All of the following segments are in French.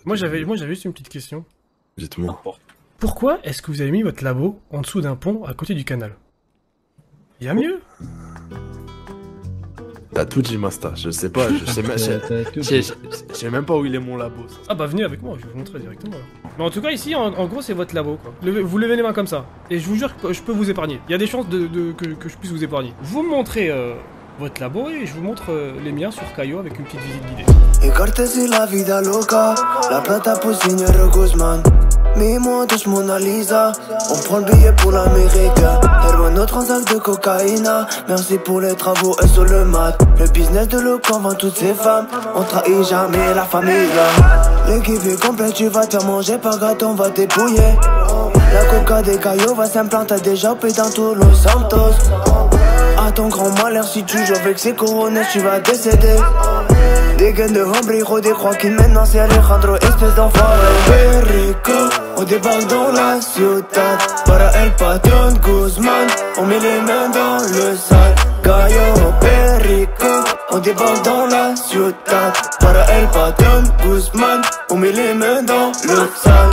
Moi j'avais juste une petite question. Dites-moi. Pourquoi est-ce que vous avez mis votre labo en dessous d'un pont à côté du canal? Y a mieux? T'as tout dit, Masta. Je sais pas, je sais même pas où il est mon labo. Ça. Ah bah venez avec moi, je vais vous montrer directement. Mais en tout cas ici, en gros c'est votre labo quoi. Vous levez les mains comme ça. Et je vous jure que je peux vous épargner. Il y a des chances que je puisse vous épargner. Vous me montrez votre labo et je vous montre les miens sur Caio avec une petite visite guidée. Y cortesía la vida loca, la plata pour Seigneur Guzman. Mets-moi tous Mona Lisa, on prend le billet pour l'Amérique. Hermano, transac de cocaïne, merci pour les travaux et sur le mat. Le business de Locan vend toutes ces femmes, on trahit jamais la famille. L'équipe est complète, tu vas te faire manger par gâteau, on va dépouiller. La coca des caillots va s'implanter déjà dans tous Los Santos. À ton grand malheur, si tu joues avec ces couronnes, tu vas décéder. Des gains de hombre, des croix qui maintenant c'est Alejandro, espèce d'enfoiré. Perico, on débarque dans la ciudad. Para el patron Guzman, on met les mains dans le sac. Caio, Perico, on débarque dans la ciudad. Para el patron Guzman, on met les mains dans le sac.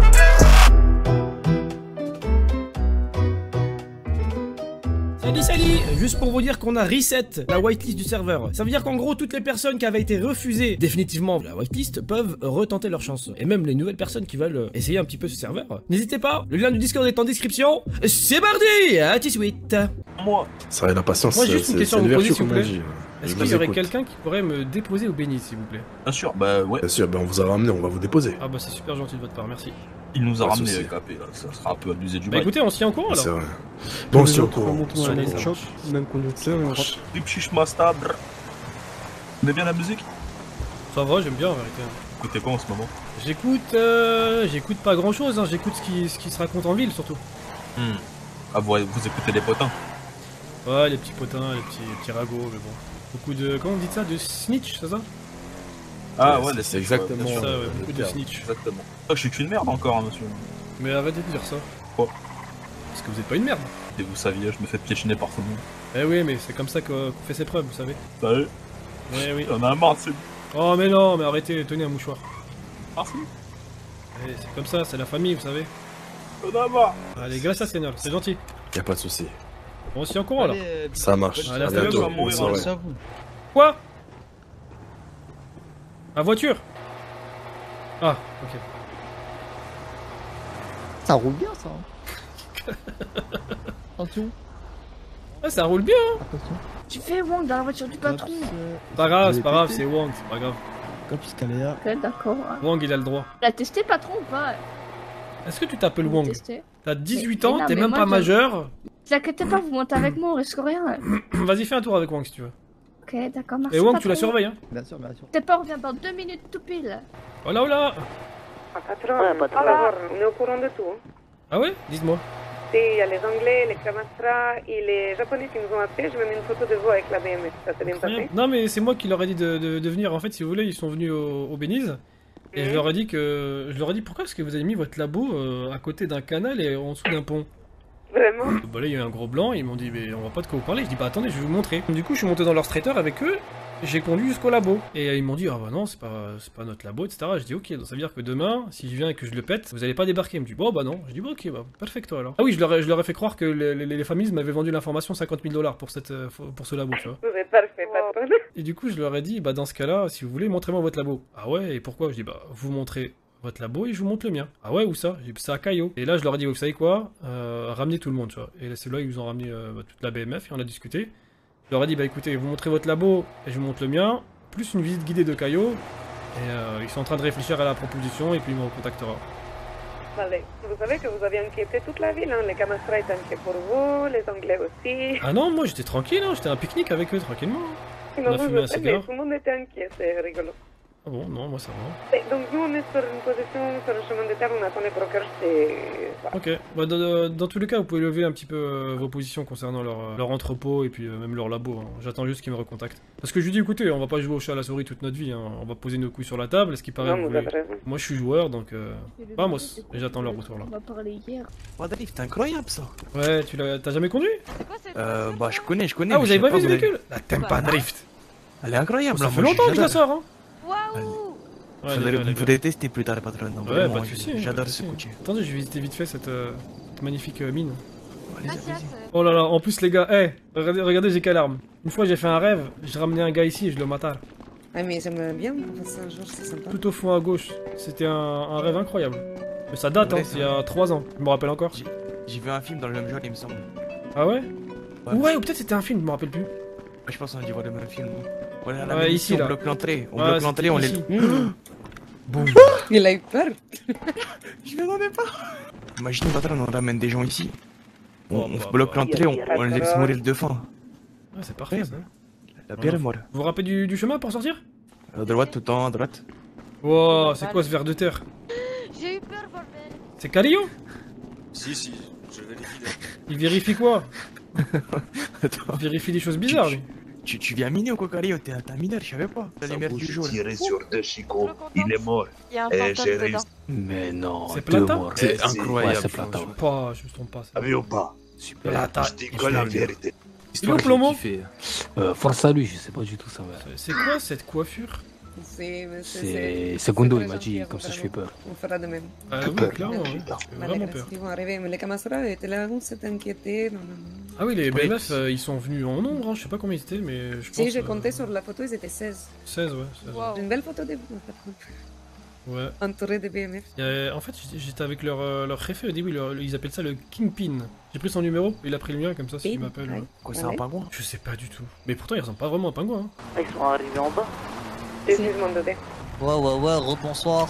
Salut, juste pour vous dire qu'on a reset la whitelist du serveur. Ça veut dire qu'en gros toutes les personnes qui avaient été refusées définitivement la whitelist peuvent retenter leur chance. Et même les nouvelles personnes qui veulent essayer un petit peu ce serveur. N'hésitez pas, le lien du Discord est en description. C'est parti, à tout de suite. Moi. Ça a la patience. Moi, juste une question à vous poser, s'il vous plaît. Est-ce qu'il y aurait écoute. quelqu'un qui pourrait me déposer au Bénis, s'il vous plaît? Bien sûr, bah ouais. Bien sûr, ben on vous a ramené, on va vous déposer. Ah bah c'est super gentil de votre part, merci. Il nous a Pas de ramené souci. KP là, ça sera un peu abusé du Bah bail. écoutez, on s'y tient au courant C'est alors. vrai. Bon, si on court. Allez, ça choc, même conducteur et on rentre. Rip Chiche Masta, brr. Vous aimez bien la musique? Ça va, j'aime bien en vérité. Écoutez quoi en ce moment? J'écoute pas grand chose, hein. J'écoute ce qui se raconte en ville surtout. Ah vous écoutez les potins? Ouais, les petits potins, les petits ragots, mais bon. Beaucoup de. Comment on dit ça? De snitch, c'est ça? Ah Ouais, ouais, c'est c'est exactement Ça, ouais, le beaucoup de terme. snitch. Exactement. Ah, je suis qu'une merde encore, hein, monsieur. Mais arrêtez de dire ça. Quoi? Parce que vous êtes pas une merde. Et vous saviez, je me fais piétiner par tout le monde. Eh oui, mais c'est comme ça qu'on fait ses preuves, vous savez. Salut. Ouais, oui. On a marre, c'est... Oh, mais non, mais arrêtez, tenez un mouchoir. Merci. Eh, c'est comme ça, c'est la famille, vous savez. On a marre. Allez, grâce à Seigneur, c'est gentil. Y'a pas de souci. On s'y est en courant là. Ça marche. Allez, À salut, bientôt. on va mourir, Bonne on soirée. Quoi? La voiture? Ah, ok. Ça roule bien ça. Hein. Attention, Ah, ça roule bien, hein. attention. Tu fais Wong dans la voiture du patron. Pas grave, c'est pas grave, c'est Wang, c'est pas grave. Puisqu'elle est là. Ok, d'accord. Wang, il a le droit. Tu l'as testé, patron, ou pas? Est-ce que tu t'appelles Vous Wang? testez. T'as 18 Mais ans, non, t'es mais même moi, pas je- majeur. Ne inquiétez pas, vous montez avec moi, on risque rien. Vas-y, fais un tour avec Wang si tu veux. Ok, d'accord, merci. Et Wang, patron. tu la surveilles, hein. Bien sûr, bien sûr. T'es pas, on revient dans 2 minutes tout pile. Oh là, oh là. Patron, on est au courant de tout. Hein. Ah ouais? Dites-moi. Si, il y a les Anglais, les Kamastra et les Japonais qui nous ont appelés. Je vais mettre une photo de vous avec la BMS. Ça s'est bien passé? Non, mais c'est moi qui leur ai dit de venir. En fait, si vous voulez, ils sont venus au Béniz. Et je leur ai dit pourquoi? Parce que vous avez mis votre labo à côté d'un canal et en dessous d'un pont. Vraiment? Bah là, il y a eu un gros blanc, ils m'ont dit, mais on voit pas de quoi vous parlez. Je dis, bah attendez, je vais vous montrer. Du coup, je suis monté dans leur straighter avec eux, j'ai conduit jusqu'au labo. Et ils m'ont dit, ah bah non, c'est pas notre labo, etc. Je dis, ok, donc ça veut dire que demain, si je viens et que je le pète, vous allez pas débarquer. Ils me dit, bon bah non. Je dis, bah ok, bah perfecto alors. Ah oui, je leur ai fait croire que les familles m'avaient vendu l'information 50 000 $ pour ce labo, tu vois. Vous êtes parfait, patron. Et du coup, je leur ai dit, bah dans ce cas-là, si vous voulez, montrez-moi votre labo. Ah ouais, et pourquoi? Je dis, bah vous montrez votre labo et je vous montre le mien. Ah ouais, où ça? J'ai dit, c'est à Caio. Et là, je leur ai dit, vous savez quoi? Ramenez tout le monde, tu vois. Et c'est là, ils nous ont ramené toute la BMF et on a discuté. Je leur ai dit, bah écoutez, vous montrez votre labo et je vous montre le mien, plus une visite guidée de Caio. Et ils sont en train de réfléchir à la proposition et puis ils me recontactera. Allez, vous savez que vous avez inquiété toute la ville. Hein. Les Kamastra étaient inquiets pour vous, les Anglais aussi. Ah non, moi j'étais tranquille, hein, j'étais à un pique-nique avec eux, tranquillement. Sinon, a vous fumé un savez, cigare. tout le monde était inquiet, c'est rigolo. Ah bon, non, moi ça va. Et donc nous, on est sur une position sur le chemin de terre, on attend les brokers, c'est... Voilà. Ok, bah, dans tous les cas, vous pouvez lever un petit peu vos positions concernant leur entrepôt et puis même leur labo. Hein. J'attends juste qu'ils me recontactent. Parce que je lui dis, écoutez, on va pas jouer au chat à la souris toute notre vie, hein. On va poser nos couilles sur la table, est-ce qu'il paraît Non, vous vous voulez... avez raison. Moi je suis joueur, donc vamos, et j'attends leur retour là. On va parler hier. Oh, drift, c'est incroyable ça. Ouais, t'as jamais conduit? Bah, je connais. Ah, vous mais avez je pas sais vu ce vous véhicule? La Tempa Drift. Elle est incroyable. Ça là, fait moi, longtemps que je la j'adore. sors, hein. Waouh! Ouais, les gars. Faudrait tester plus tard, patron. Non, Ouais, vraiment, pas de soucis. J'adore pas de ce soucis. coach. Attendez, je vais visiter vite fait cette magnifique mine. Gracias. Oh là là, en plus les gars, regardez j'ai quelle arme. Une fois j'ai fait un rêve, j'ai ramené un gars ici et je le matar. Ah, mais j'aimerais bien qu'on fasse ça un jour, c'est sympa. Tout au fond à gauche, c'était un rêve incroyable. Mais ça date, hein, Ouais, c'est il y a 3 ans, je me rappelle encore. J'ai vu un film dans le même genre, il me semble. Ah ouais? Ouais. Ouais, ou peut-être c'était un film, je me rappelle plus. Je pense qu'on a dû voir le même film. Voilà, Ouais, même ici, on là. bloque l'entrée. On Ouais, bloque l'entrée, on les. ici. Boum. Il a eu peur. Je m'attendais pas. Imagine, patron, on ramène des gens ici. Oh, On bah, bloque bah. l'entrée, on les laisse mourir de faim. Ouais, c'est parfait ça. La pierre est morte. Vous vous rappelez du chemin pour sortir? À droite, tout le temps, à droite. Wow, c'est quoi ce ver de terre? J'ai eu peur, bordel. C'est Carillo? Si, je vérifie. Il vérifie quoi? Attends, Il vérifie des choses bizarres lui. tu viens miner ou quoi, Cario? T'es un mineur, je savais pas. La lumière du jour. Tiré sur deux chicots, il est mort. Il y a un Eh, fantôme j'ai dedans. réussi. Mais non, C'est deux Plata morts. C'est Eh, incroyable. Ouais, c'est Plata, ouais. Pas, je me trompe pas. Avez ou pas? Super. Plata. Je dis que la vérité. Il est au plomo? Force à lui, je sais pas du tout ça. Ouais. C'est quoi cette coiffure? C'est Gondo, il m'a dit, comme ça je fais peur. On fera de même. Oui, clairement, oui. J'ai Vale, vraiment gracias. peur. Ils vont arriver, mais les Kamasra étaient là, on s'est inquiété. Non. Ah oui, les Ouais. BMF, ils sont venus en nombre, hein. Je sais pas combien ils étaient, mais je pense... Si, j'ai compté sur la photo, ils étaient 16. 16, ouais. 16, Wow. Une belle photo de vous, par contre. ouais. Entouré de BMF. En fait, j'étais avec leur réfé au début, ils appellent ça le Kingpin. J'ai pris son numéro, il a pris le mien, comme ça, s'il Pin, m'appelle. ouais. Quoi, c'est un pingouin? Je sais pas du tout. Mais pourtant, il ressemble pas vraiment à un pingouin. Hein. Ils sont arrivés en bas. C'est mon dodé. Ouais, rebonsoir.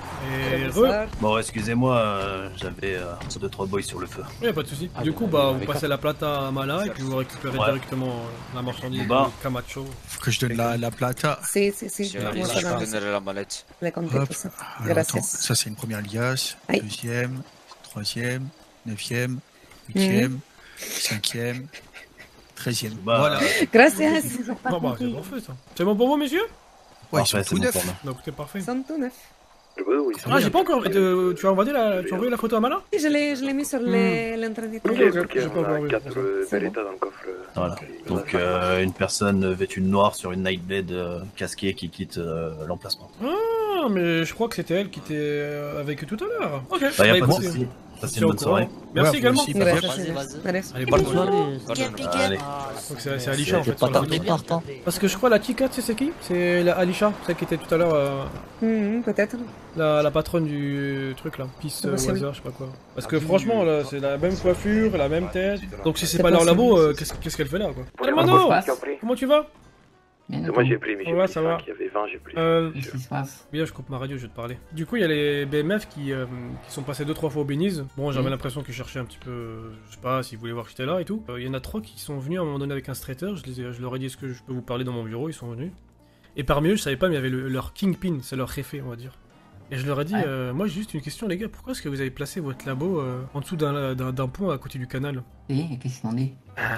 Et Bonsoir. Bon, excusez-moi, j'avais 2-3 boys sur le feu. Ouais, pas de soucis. Ah, Du bien, coup, bien, bah, vous avec passez la plata à Mala et puis vous récupérez Ouais. directement la marchandise Bah. de Camacho. Faut que je donne la plata. Si. Je Moi, ça va. donnerai la mallette. Les compter Hop. tout ça. Alors, Gracias. attends, ça c'est une première liasse, Aïe. deuxième, troisième, neuvième, huitième, cinquième, 13e. Bah, Voilà. Gracias. Oh, bah, c'est parfait ça. C'est bon pour vous, messieurs? Ouais, ils sont parfait, tout c'est bon neufs. pour moi. Donc, c'est parfait. Ils sont tout neufs. Ah, j'ai pas encore. Tu as envoyé la photo à Mala? Et je l'ai mis sur l'intranet. J'ai pas encore vu. C'est bon. Voilà. Donc, une personne vêtue de noir sur une Nightblade casquée qui quitte l'emplacement. Ah, mais je crois que c'était elle qui était avec eux tout à l'heure. Ok. Bah, y a Bah, pas de écoutez, soucis. on Passez se une bonne tient au courant. soirée. Merci Ouais, également. vous aussi. Gracias. Allez. Allez, bonne soirée. Allez. Donc c'est Alisha en fait. sur la photo. partant. Parce que je crois la Tika, tu sais c'est qui? C'est la Alisha, celle qui était tout à l'heure, Peut-être. la patronne du truc là. Peace Possible. Weather, je sais pas quoi. Parce que franchement, là, c'est la même coiffure, la même tête. Donc si c'est C'est pas leur possible. labo, qu'est-ce qu'elle fait là quoi? Allez, Mano! Comment tu vas? Moi j'ai pris, mais Ouais, ça va. il y avait 20, j'ai pris. Qu'est-ce qui se passe? Bien, je coupe ma radio, je vais te parler. Du coup, il y a les BMF qui sont passés 2-3 fois au Beniz. Bon, j'avais l'impression qu'ils cherchaient un petit peu, je sais pas, s'ils voulaient voir que j'étais là et tout. Il y en a 3 qui sont venus à un moment donné avec un straighter. Je leur ai dit, est-ce que je peux vous parler dans mon bureau? Ils sont venus. Et parmi eux, je savais pas, mais il y avait leur Kingpin, c'est leur réfé, on va dire. Et je leur ai dit, moi j'ai juste une question, les gars, pourquoi est-ce que vous avez placé votre labo en dessous d'un pont à côté du canal? Et qu'est-ce qu'il en est?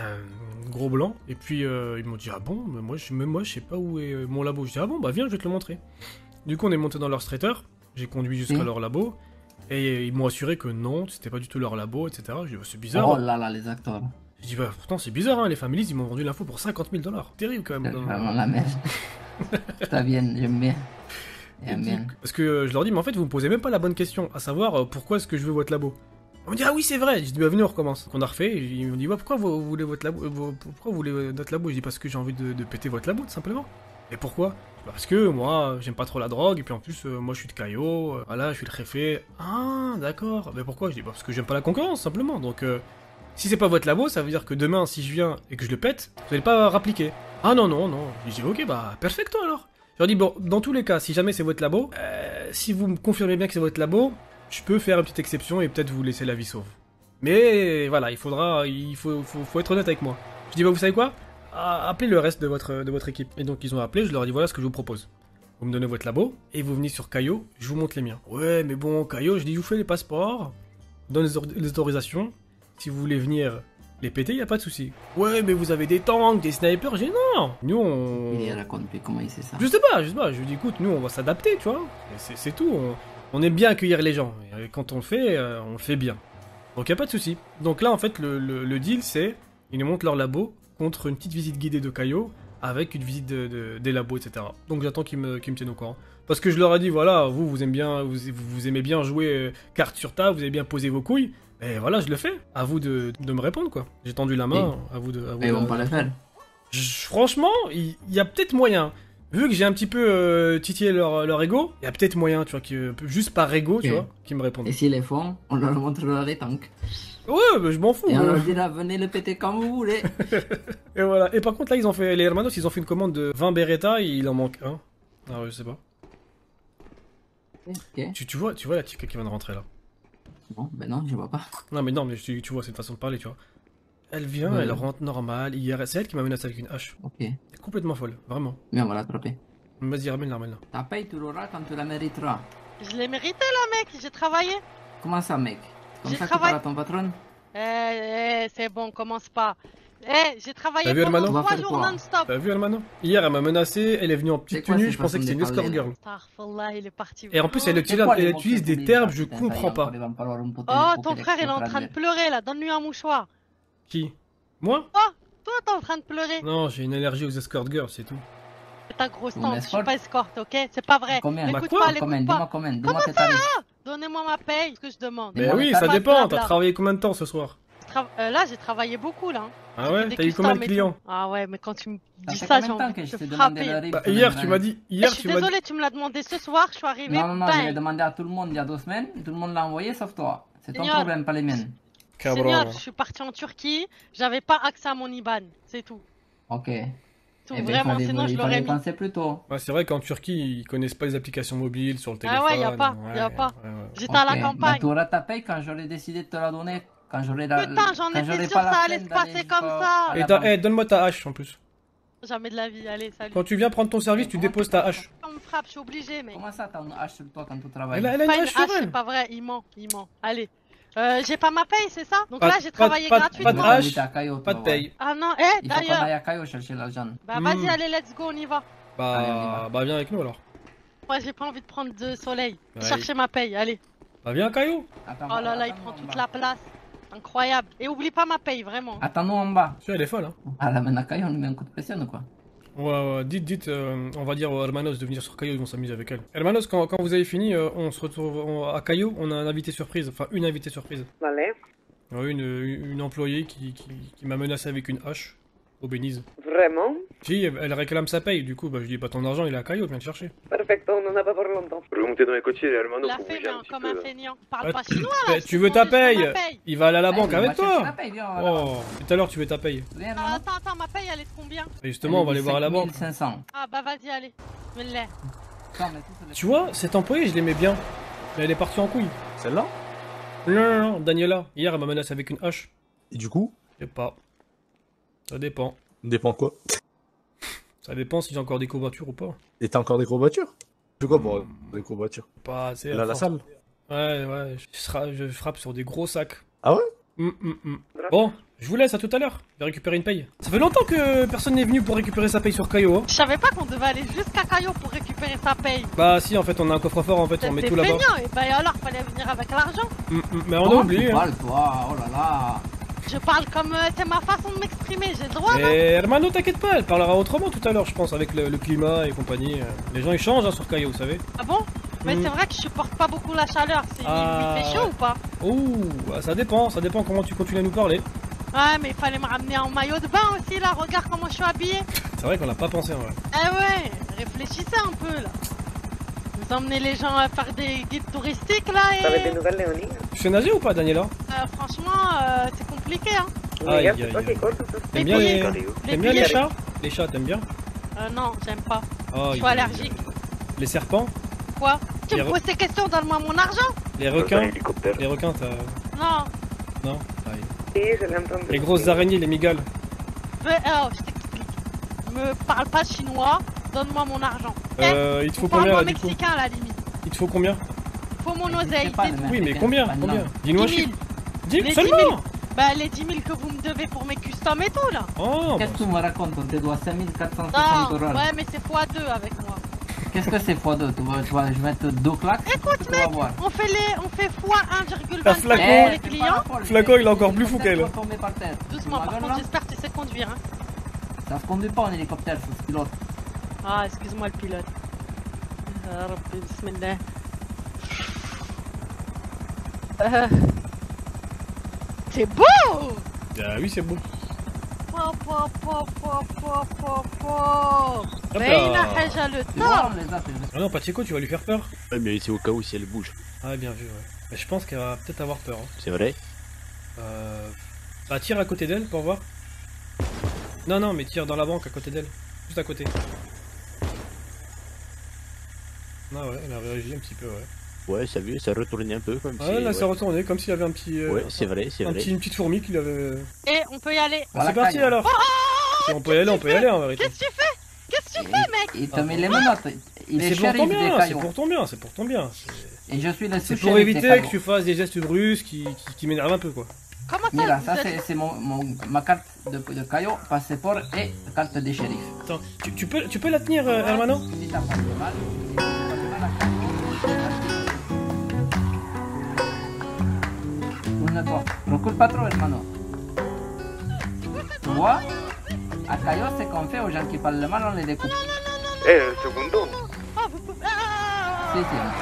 Gros blanc. Et puis ils m'ont dit, ah bon, mais moi je sais pas où est mon labo. Je dis, ah bon, bah viens, je vais te le montrer. Du coup, on est monté dans leur straighter, j'ai conduit jusqu'à leur labo, et ils m'ont assuré que non, c'était pas du tout leur labo, etc. J'ai dit, bah, c'est bizarre. Oh là là, les acteurs. J'ai dit, bah pourtant c'est bizarre, hein, les families, ils m'ont vendu l'info pour 50 000 $. Terrible quand même. Vraiment la merde. Putain, bien, j'aime bien. J'aime bien. Parce que je leur dis, mais en fait, vous me posez même pas la bonne question, à savoir pourquoi est-ce que je veux votre labo. On me dit, ah oui, c'est vrai. J'ai dit, bah venez, on recommence. On a refait, et ils m'ont dit, ouais, pourquoi vous voulez votre labo, pourquoi vous voulez notre labo? Je dis, parce que j'ai envie de péter votre labo, tout simplement. Et pourquoi? Bah, parce que moi, j'aime pas trop la drogue, et puis en plus, moi je suis de Cayo, voilà, je suis le réfé. Ah, d'accord. Mais pourquoi? Je dis, bah, parce que j'aime pas la concurrence, simplement. Donc, si c'est pas votre labo, ça veut dire que demain, si je viens et que je le pète, vous allez pas rappliquer. Ah non, non, non. J'ai dit, ok, bah, perfecto alors. Je leur dis, bon, dans tous les cas, si jamais c'est votre labo, si vous me confirmez bien que c'est votre labo, je peux faire une petite exception et peut-être vous laisser la vie sauve. Mais voilà, il faut être honnête avec moi. Je dis, bah, vous savez quoi? Appelez le reste de votre équipe. Et donc ils ont appelé, je leur ai dit, voilà ce que je vous propose. Vous me donnez votre labo, et vous venez sur Cayo, je vous montre les miens. Ouais, mais bon, Cayo, je dis, je vous fais les passeports, je donne les autorisations, si vous voulez venir les péter, y a pas de souci. Ouais, mais vous avez des tanks, des snipers, j'ai non. Nous, on... Il raconte, mais comment il sait ça? Je sais pas. Je lui dis, écoute, nous, on va s'adapter, tu vois. C'est tout. On aime bien accueillir les gens. Et quand on le fait bien. Donc, y a pas de souci. Donc là, en fait, le deal, c'est, ils nous montrent leur labo contre une petite visite guidée de Cayo avec une visite des labos, etc. Donc j'attends qu'ils me tiennent au courant. Parce que je leur ai dit, voilà, vous aimez bien jouer carte sur table, vous aimez bien poser vos couilles. Et voilà, je le fais. À vous de me répondre, quoi. J'ai tendu la main, à vous de... Et on va le faire. Franchement, il y a peut-être moyen. Vu que j'ai un petit peu titillé leur ego, il y a peut-être moyen, tu vois, juste par ego, tu vois, qu'ils me répondent. Et s'ils les font, on leur montrera les tanks. Ouais, mais je m'en fous. Et on leur dira, venez le péter comme vous voulez. Et voilà. Et par contre, là, les Hermanos, ils ont fait une commande de 20 Beretta, et il en manque un. Ah ouais, je sais pas. Okay. Tu vois la chica qui vient de rentrer, là? Non, ben non, je vois pas. Non, mais tu vois, c'est une façon de parler, tu vois. Elle vient, elle rentre normal. Hier, c'est elle qui m'a menacé avec une hache. Ok. Elle est complètement folle, vraiment. Mais on va l'attraper. Vas-y, ramène-la. Ta paye, tu l'auras quand tu la mériteras. Je l'ai mérité là, mec, j'ai travaillé. Comment ça, mec? Comme ça que tu parles à ton patron? C'est bon, commence pas. J'ai travaillé pendant 3 jours non-stop. T'as vu, Hermano? Hier, elle m'a menacé, elle est venue en petite tenue, je pensais que c'était une escort girl. Il est parti. Et en plus, elle utilise des termes, je comprends pas. Oh, ton frère, il est en train de pleurer là, donne-lui un mouchoir. Qui? Moi? Oh, toi, t'es en train de pleurer. Non, j'ai une allergie aux escort girls, c'est tout. C'est ta grosse tante, je suis pas escorte, ok? C'est pas vrai. L'écoute pas, l'écoute pas. Comment ça? Donnez-moi ma paye, ce que je demande. Mais oui, ça dépend, t'as travaillé combien de temps ce soir? Là, j'ai travaillé beaucoup là. Ah ouais? T'as eu combien de clients? Ah ouais, mais quand tu me dis ça, j'ai envie de te frapper. Bah, hier, tu m'as dit. Je suis désolé, tu me l'as demandé ce soir, je suis arrivé. Non, je l'ai demandé à tout le monde il y a 2 semaines, tout le monde l'a envoyé sauf toi. C'est ton problème, pas les miennes. Seigneur, je suis parti en Turquie, j'avais pas accès à mon IBAN, c'est tout. Ok. Tout, vraiment, sinon je l'aurais mis. Plus tôt. Ouais, c'est vrai qu'en Turquie, ils connaissent pas les applications mobiles sur le téléphone. Ah ouais, y a pas. J'étais à la campagne. Bah, tu auras ta paye quand j'aurai décidé de te la donner. Quand j'aurai la. Putain, j'en étais sûr que ça allait se passer comme ça. Et donne-moi ta hache en plus. Jamais de la vie, allez, salut. Quand tu viens prendre ton service, tu déposes ta hache. On me frappe, je suis obligé, mec. Comment ça, t'as une hache sur toi quand tu travailles? Elle a une hache sur elle. C'est pas vrai, il ment. Allez. J'ai pas ma paye, c'est ça? Donc là, j'ai travaillé gratuitement. Pas de hache, pas de paye. Ah non, d'ailleurs. Il faut qu'on aille à Caillou chercher l'argent. Bah vas-y, allez, let's go, on y va. Bah viens avec nous alors. Ouais, j'ai pas envie de prendre de soleil. Chercher ma paye, allez. Bah viens à Caillou. Oh là là, il prend toute la place. Incroyable. Et oublie pas ma paye, vraiment. Attends-nous en bas. Elle est folle, hein. Ah là, maintenant, à Caillou, on lui met un coup de pression ou quoi? Ouais, dites, on va dire aux Hermanos de venir sur Caillou, ils vont s'amuser avec elle. Hermanos, quand vous avez fini, on se retrouve à Caillou, on a un invité surprise, enfin une invitée surprise. Vale. Ouais, une employée qui m'a menacé avec une hache au Belize. Vraiment? Si, elle réclame sa paye, du coup, bah je dis, ton argent, il est à Caillou, viens le chercher. Perfecto, on en a pas pour longtemps. Remontez dans les côtiers, les Hermanos, La pour fait, bouger un mais petit comme peu. un feignant. Parle pas chinois, là. Tu veux ta paye? Il va aller à la banque avec toi. Oh, tout à l'heure, tu veux ta paye. Attends, ma paye, elle est de combien? Et justement, on va aller voir à la banque. 500. Ah bah vas-y, allez. Je me l'ai. Tu vois, cette employée, je l'aimais bien. Mais elle est partie en couille. Celle-là? Non, Daniela. Hier, elle m'a menacé avec une hache. Et du coup? Je sais pas. Ça dépend. Dépend de quoi? Ça dépend si j'ai encore des courbatures ou pas. Et t'as encore des courbatures? Tu quoi pour des courbatures? Pas assez. Elle a la salle? Ouais, je frappe sur des gros sacs. Ah ouais? Bon, je vous laisse, à tout à l'heure. Je vais récupérer une paye. Ça fait longtemps que personne n'est venu pour récupérer sa paye sur Caillou, hein. Je savais pas qu'on devait aller jusqu'à Caillou pour récupérer sa paye. Bah si, en fait, on a un coffre-fort, en fait, on met tout là-bas. Et bah alors, fallait venir avec l'argent. Mais on a oublié. Hein. Toi, oh là là. Je parle comme c'est ma façon de m'exprimer, j'ai le droit. Et Hermano, t'inquiète pas, elle parlera autrement tout à l'heure, je pense, avec le climat et compagnie. Les gens ils changent hein, sur Caillou, vous savez. Ah bon? Mais c'est vrai que je supporte pas beaucoup la chaleur. Il fait chaud ou pas? Ouh, ça dépend comment tu continues à nous parler. Ouais, mais il fallait me ramener en maillot de bain aussi là, regarde comment je suis habillé. C'est vrai qu'on a pas pensé en vrai. Eh ouais, réfléchissez un peu là. Vous emmenez les gens à faire des guides touristiques là et... T'avais des nouvelles, Léonie? Tu sais nager ou pas, Daniela? Franchement, c'est compliqué hein. Aïe, aïe, aïe. T'aimes bien les chats? Les chats, t'aimes bien? Non, j'aime pas. Oh, je suis allergique. Les serpents? Quoi? Tu me poses ces questions, donne-moi mon argent. Les requins? Les requins, t'as... Non? Aïe. Les grosses araignées, les migales? Je t'explique. Me parle pas chinois, donne-moi mon argent. Il te faut combien là, du coup? Mexicain à la limite. Il te faut combien? Faut mon oseille, c'est tout. Oui, mais combien? Dis-nous 10 000. 10 000 seulement? Bah les 10 000 que vous me devez pour mes customs et tout là. Oh, qu'est-ce que tu me racontes? On te doit 5460 €. Ouais, mais c'est x2 avec moi. Qu'est-ce que c'est x2? Je vais mettre 2 claques. Écoute mec, on fait x 1,25 pour les clients. Flaco il est encore plus fou qu'elle. Doucement, par contre j'espère que tu sais conduire hein. Ça se conduit pas en hélicoptère, ça se pilote. Ah, excuse-moi le pilote. Rabbi, bismillah. C'est beau! Ah oui, c'est beau. Le temps. Ah non, Pacheco, tu vas lui faire peur. Ouais, mais c'est au cas où si elle bouge. Ah, bien vu, ouais. Mais je pense qu'elle va peut-être avoir peur. Hein. C'est vrai? Bah, tire à côté d'elle pour voir. Non, non, mais tire dans la banque à côté d'elle. Juste à côté. Ah ouais, elle a réagi un petit peu, ouais. Ouais, ça vu, ça retournait un peu comme si... Ouais, là, ça retournait comme s'il y avait un petit... ouais, c'est vrai, c'est vrai. Une petite fourmi qui l'avait... Et on peut y aller. Voilà, c'est parti alors. Si on peut y aller, on peut y aller en vérité. Qu'est-ce que tu fais? Qu'est-ce que tu fais, mec? Il te met les menottes. Il est pour ton bien, c'est pour ton bien, c'est pour ton bien. Et je suis le C'est pour éviter que tu fasses des gestes brusques qui m'énervent un peu, quoi. Comment ça? Mira, ça c'est ma carte de Caillot, passeport et carte des shérifs. Attends, tu peux la tenir, hermano? Tourne-toi, recule pas trop, hermano. Tu vois? À Caillot, c'est qu'on fait aux gens qui parlent le mal, on les découpe. Eh, un secondo. Si,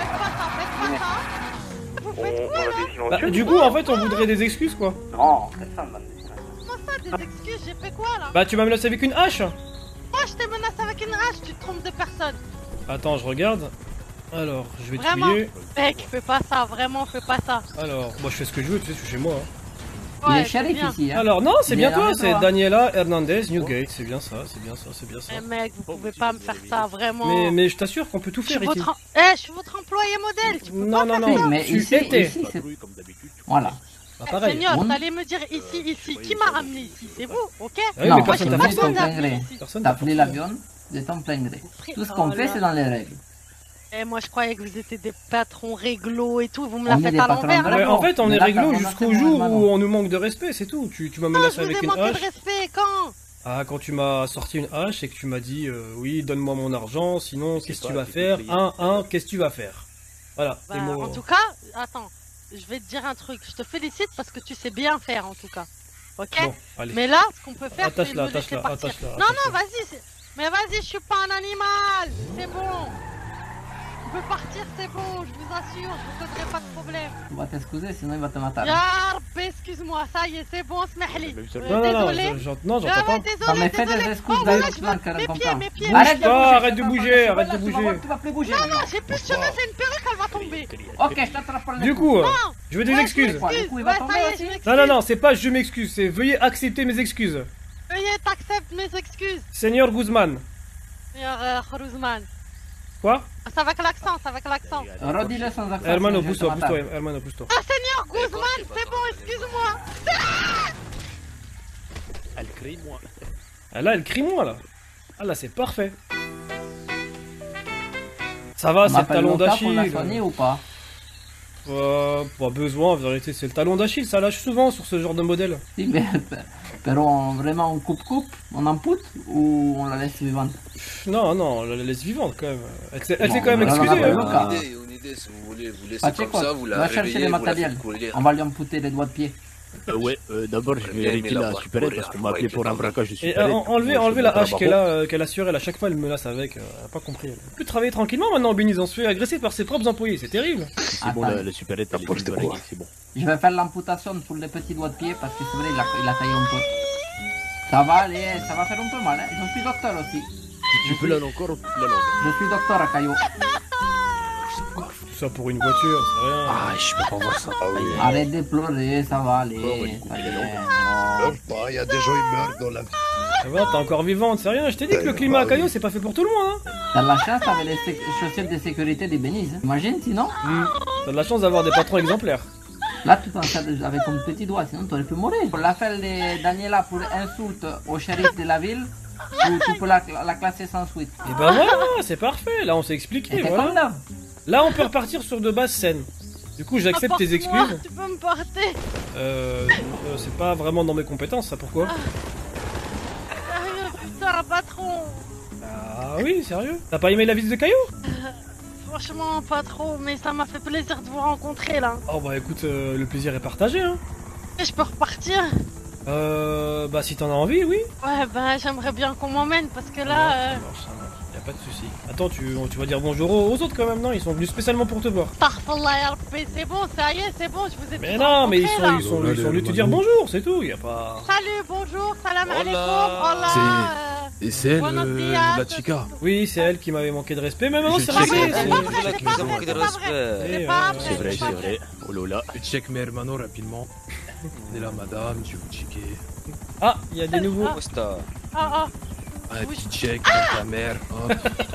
Bah, du coup, en fait, on voudrait des excuses, quoi. Non, comment ça, des excuses? J'ai fait quoi, là? Bah, tu m'as menacé avec une hache. Moi, je t'ai menacé avec une hache, tu te trompes de personne. Attends, je regarde. Alors, je vais vraiment, tuer. Mec, fais pas ça, vraiment, fais pas ça. Alors, moi, je fais ce que je veux, tu sais, je suis chez moi. Hein. Ouais, il est shérif ici, hein. Alors, non, c'est bien toi, c'est Daniela Hernandez Newgate, c'est bien ça, c'est bien ça, c'est bien ça. Eh mec, vous pouvez pas me faire ça, vraiment. Mais je t'assure qu'on peut tout faire ici. Je suis votre employé modèle, tu peux pas faire ça. Mais tu ici, étais. Ici, voilà. Bah, pareil. Seigneur, vous allez me dire ici, qui m'a ramené ici? C'est vous, ok? Ah oui, non, mais personne t'a fait ça. T'as pris l'avion de ton plein gré. Tout ce qu'on fait, c'est dans les règles. Et moi je croyais que vous étiez des patrons réglo et tout, vous me la faites à l'envers. Ouais, en fait, on est réglo jusqu'au jour où on nous manque de respect, c'est tout. Tu m'as menacé avec une hache. Je vous ai manqué de respect, quand? Ah, quand tu m'as sorti une hache et que tu m'as dit oui, donne-moi mon argent, sinon qu'est-ce que tu vas faire? Qu'est-ce que tu vas faire? Voilà. Bah, en tout cas, attends, je vais te dire un truc. Je te félicite parce que tu sais bien faire en tout cas. Ok? Bon, mais là, ce qu'on peut faire, c'est me laisser attache-la. Non, non, vas-y. Mais vas-y, je suis pas un animal. C'est bon. Je peux partir, c'est bon, je vous assure, je vous donnerai pas de problème. Tu vas t'excuser, sinon il va te mater. Ya Rabbi, excuse-moi, ça y est, c'est bon, smahli. Désolé. Non, j'entends pas. Non, mais fais des excuses mes pieds. Arrête de bouger, Tu vas plus bouger. Non, j'ai plus de cheveux, c'est une perruque, elle va tomber. Ok, je t'attrape par le Du coup, je veux des excuses. Non, c'est pas je m'excuse, c'est veuillez accepter mes excuses. Veuillez t'accepter mes excuses. Seigneur Guzman. Seigneur Guzman. Quoi? C'est avec l'accent, Redis-le sans accent. Hermano, pousse-toi, hermano, pousse-toi. Ah, Seigneur Guzman, c'est bon, excuse-moi. Elle crie, moi. Ah là, elle crie, moi, là. Ah là, c'est parfait. Ça va, c'est le talon d'Achille. Ou pas? Pas besoin, en vérité, c'est le talon d'Achille, ça lâche souvent sur ce genre de modèle. Si, mais vraiment on coupe, on ampoute ou on la laisse vivante? Non, on la laisse vivante quand même. Elle s'est quand même excusée. Une idée, si vous voulez vous laisser comme ça, vous la va chercher les matériels. On va lui amputer les doigts de pied. Ouais, d'abord je vais vérifier la supérette parce qu'on m'a appelé pour un braquage de supérette. Et enlevez la hache qu'elle a sur elle, à chaque fois elle me menace avec, elle a pas compris. Elle peut travailler tranquillement maintenant, Béniz, on se fait agresser par ses propres employés, c'est terrible. C'est bon, la supérette elle est libre, c'est bon. Je vais faire l'amputation pour les petits doigts de pied parce que c'est vrai, il a taillé un peu. Ça va aller, ça va faire un peu mal, hein. Je suis docteur aussi. Si tu peux la encore, la langue. Je suis docteur à Caillot. Tout ça pour une voiture, c'est rien. Ah, je peux pas voir ça. Arrête de pleurer, ça va aller. Il y a des gens qui meurent dans la vie. Ça va, t'es encore vivante, c'est rien. Je t'ai dit que le climat à Caillot, c'est pas fait pour tout le monde. Hein. T'as de la chance avec les chaussettes de sécurité des Béniz. Imagine sinon. T'as de la chance d'avoir des patrons exemplaires. Là, tu t'en sers avec ton petit doigt, sinon t'aurais pu mourir. Pour l'affaire de Daniela pour insulte au shérif de la ville, tu peux la classer sans suite. Et ben voilà, c'est parfait. Là, on s'est expliqué. Voilà. Là, on peut repartir sur de bases saines. Du coup, j'accepte tes excuses. Tu peux me porter. C'est pas vraiment dans mes compétences, ça. Pourquoi? Sérieux, putain, patron. Ah oui, sérieux? T'as pas aimé la visite de Caillot? Franchement, pas trop, mais ça m'a fait plaisir de vous rencontrer là. Oh bah écoute, le plaisir est partagé, hein. Et je peux repartir? Bah si t'en as envie, oui. Ouais, bah j'aimerais bien qu'on m'emmène parce que là. Ça marche. Y'a pas de souci. Attends, tu vas dire bonjour aux autres quand même, non? Ils sont venus spécialement pour te voir. Tarfallah RP, c'est bon, ça y est, c'est bon, je vous ai Mais tous non, mais rencontrés, ils sont là. venus te dire bonjour, c'est tout, y a pas... Salut, bonjour, salam alaikum, hola. Et c'est elle, Buenos la dias. chica. Oui, c'est elle qui m'avait manqué de respect, mais maintenant Je c'est check. réglé. C'est pas vrai, c'est pas vrai, c'est pas vrai. C'est pas vrai. C'est vrai, c'est c'est pas vrai. Oh là là. Check mes hermanos rapidement. On est là, madame, je vais vous checker. Ah, il y a des nouveaux. Ah, Un petit check avec ta mère. Hop.